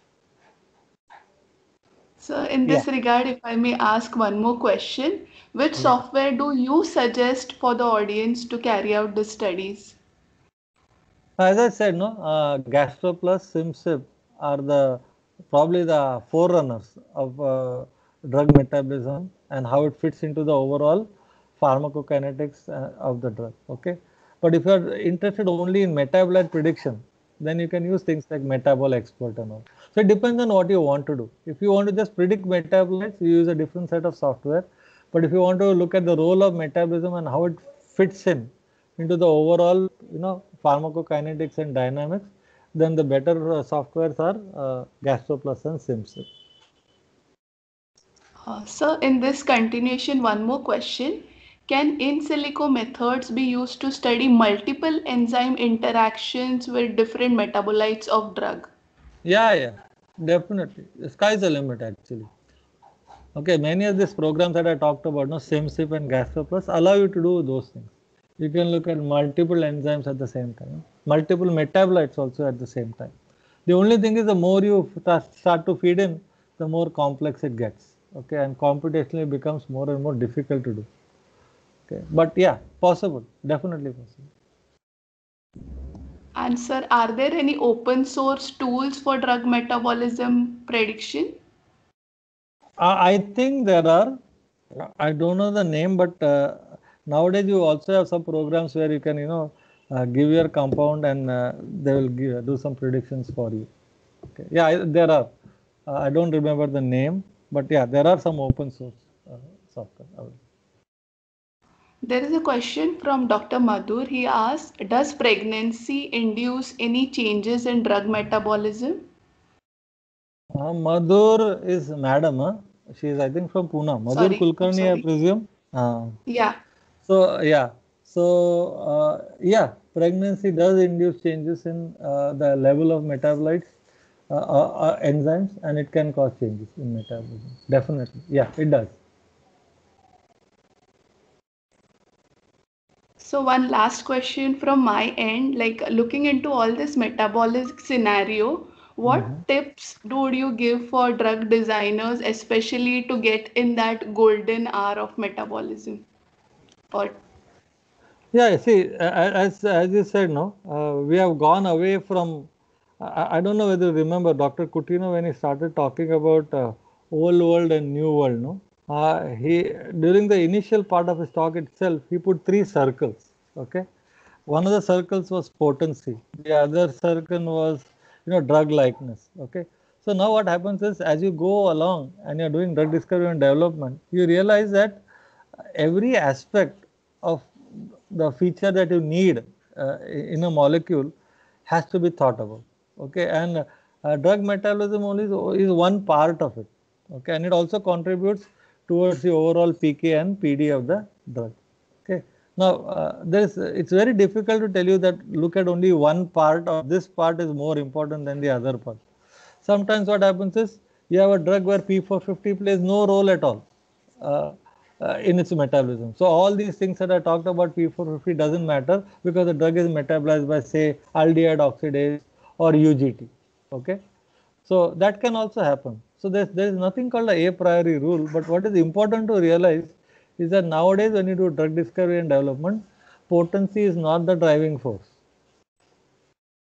So in Yeah, this regard, if I may ask one more question, which yeah. software do you suggest for the audience to carry out the studies? As I said, no, uh, GastroPlus, SimSip are the probably the forerunners of uh, drug metabolism and how it fits into the overall pharmacokinetics uh, of the drug. Okay, but if you are interested only in metabolite prediction, then you can use things like Metabol Expert and all. So it depends on what you want to do. If you want to just predict metabolites, you use a different set of software. But if you want to look at the role of metabolism and how it fits in into the overall, you know, pharmacokinetics and dynamics, then the better uh, softwares are uh, GastroPlus and SimSip. Uh, so in this continuation, one more question. Can in silico methods be used to study multiple enzyme interactions with different metabolites of drug? Yeah, yeah, definitely. The sky's the limit actually. Okay, many of these programs that I talked about, no, SimSip and GastroPlus allow you to do those things. You can look at multiple enzymes at the same time, multiple metabolites also at the same time. The only thing is the more you start to feed in, the more complex it gets. Okay, and computationally becomes more and more difficult to do. Okay, but yeah, possible, definitely possible. And sir, are there any open source tools for drug metabolism prediction? Uh, I think there are, I don't know the name, but uh, nowadays you also have some programs where you can, you know, uh, give your compound and uh, they will give, do some predictions for you. Okay. Yeah, I, there are. Uh, I don't remember the name, but yeah, there are some open source uh, software. There is a question from Doctor Madhur. He asks, does pregnancy induce any changes in drug metabolism? Uh, Madhur is madam. Huh? She is, I think, from Pune. Madhur Sorry, I'm Kulkarni, I sorry. presume. Uh, Yeah. so yeah, so uh, yeah, pregnancy does induce changes in uh, the level of metabolites, uh, uh, uh, enzymes, and it can cause changes in metabolism. Definitely, yeah, it does. So one last question from my end, like looking into all this metabolic scenario, Mm-hmm. what tips would you give for drug designers, especially to get in that golden hour of metabolism? Or Yeah, see, as as you said, no, uh, we have gone away from. I, I don't know whether you remember Doctor Coutinho when he started talking about uh, old world and new world. No, uh, he during the initial part of his talk itself, he put three circles. Okay, one of the circles was potency. The other circle was, you know, drug likeness. Okay, so now what happens is as you go along and you're doing drug discovery and development, you realize that every aspect of the feature that you need uh, in a molecule has to be thought about. Okay, and uh, drug metabolism only is, is one part of it. Okay, and it also contributes towards the overall P K and P D of the drug. Okay, now uh, there's it's very difficult to tell you that look at only one part or this part is more important than the other part. Sometimes what happens is you have a drug where P four fifty plays no role at all. Uh, uh, in its metabolism. So all these things that I talked about P four fifty doesn't matter because the drug is metabolized by say aldehyde oxidase or U G T. Okay, so that can also happen. So there there is nothing called a a priori rule, but what is important to realize is that nowadays when you do drug discovery and development, potency is not the driving force.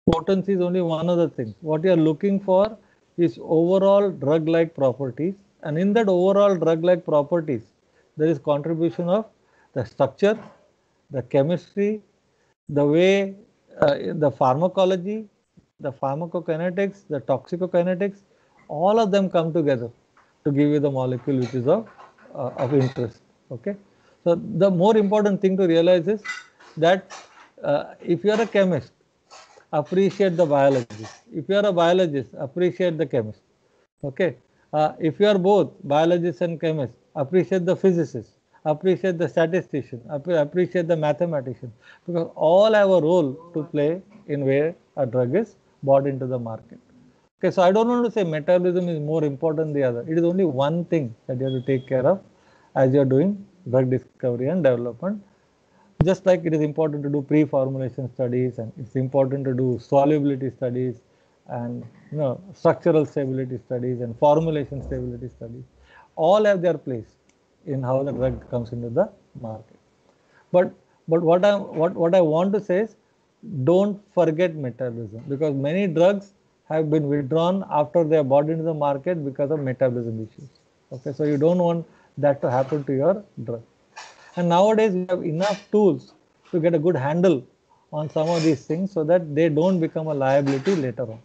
potency is only one of the things. What you are looking for is overall drug-like properties, and in that overall drug-like properties, there is contribution of the structure, the chemistry, the way, uh, the pharmacology, the pharmacokinetics, the toxicokinetics, all of them come together to give you the molecule which is of, uh, of interest. Okay. So the more important thing to realize is that uh, if you are a chemist, appreciate the biologist. If you are a biologist, appreciate the chemist. Okay. Uh, if you are both biologist and chemist, appreciate the physicist, appreciate the statistician, appreciate the mathematician, because all have a role to play in where a drug is brought into the market. Okay, so I don't want to say metabolism is more important than the other. It is only one thing that you have to take care of as you are doing drug discovery and development. Just like it is important to do pre-formulation studies, and it's important to do solubility studies, and you know structural stability studies and formulation stability studies, all have their place in how the drug comes into the market. But but what I what what I want to say is, don't forget metabolism, because many drugs have been withdrawn after they are brought into the market because of metabolism issues. Okay, so you don't want that to happen to your drug. And nowadays we have enough tools to get a good handle on some of these things so that they don't become a liability later on.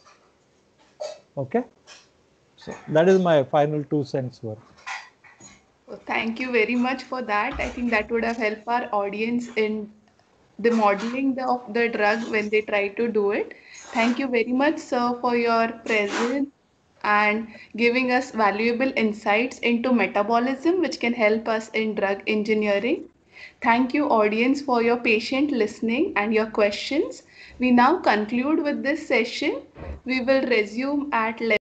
Okay, so that is my final two cents worth. So thank you very much for that. I think that would have helped our audience in the modeling the, of the drug when they try to do it. Thank you very much, sir, for your presence and giving us valuable insights into metabolism, which can help us in drug engineering. Thank you, audience, for your patient listening and your questions. We now conclude with this session. We will resume at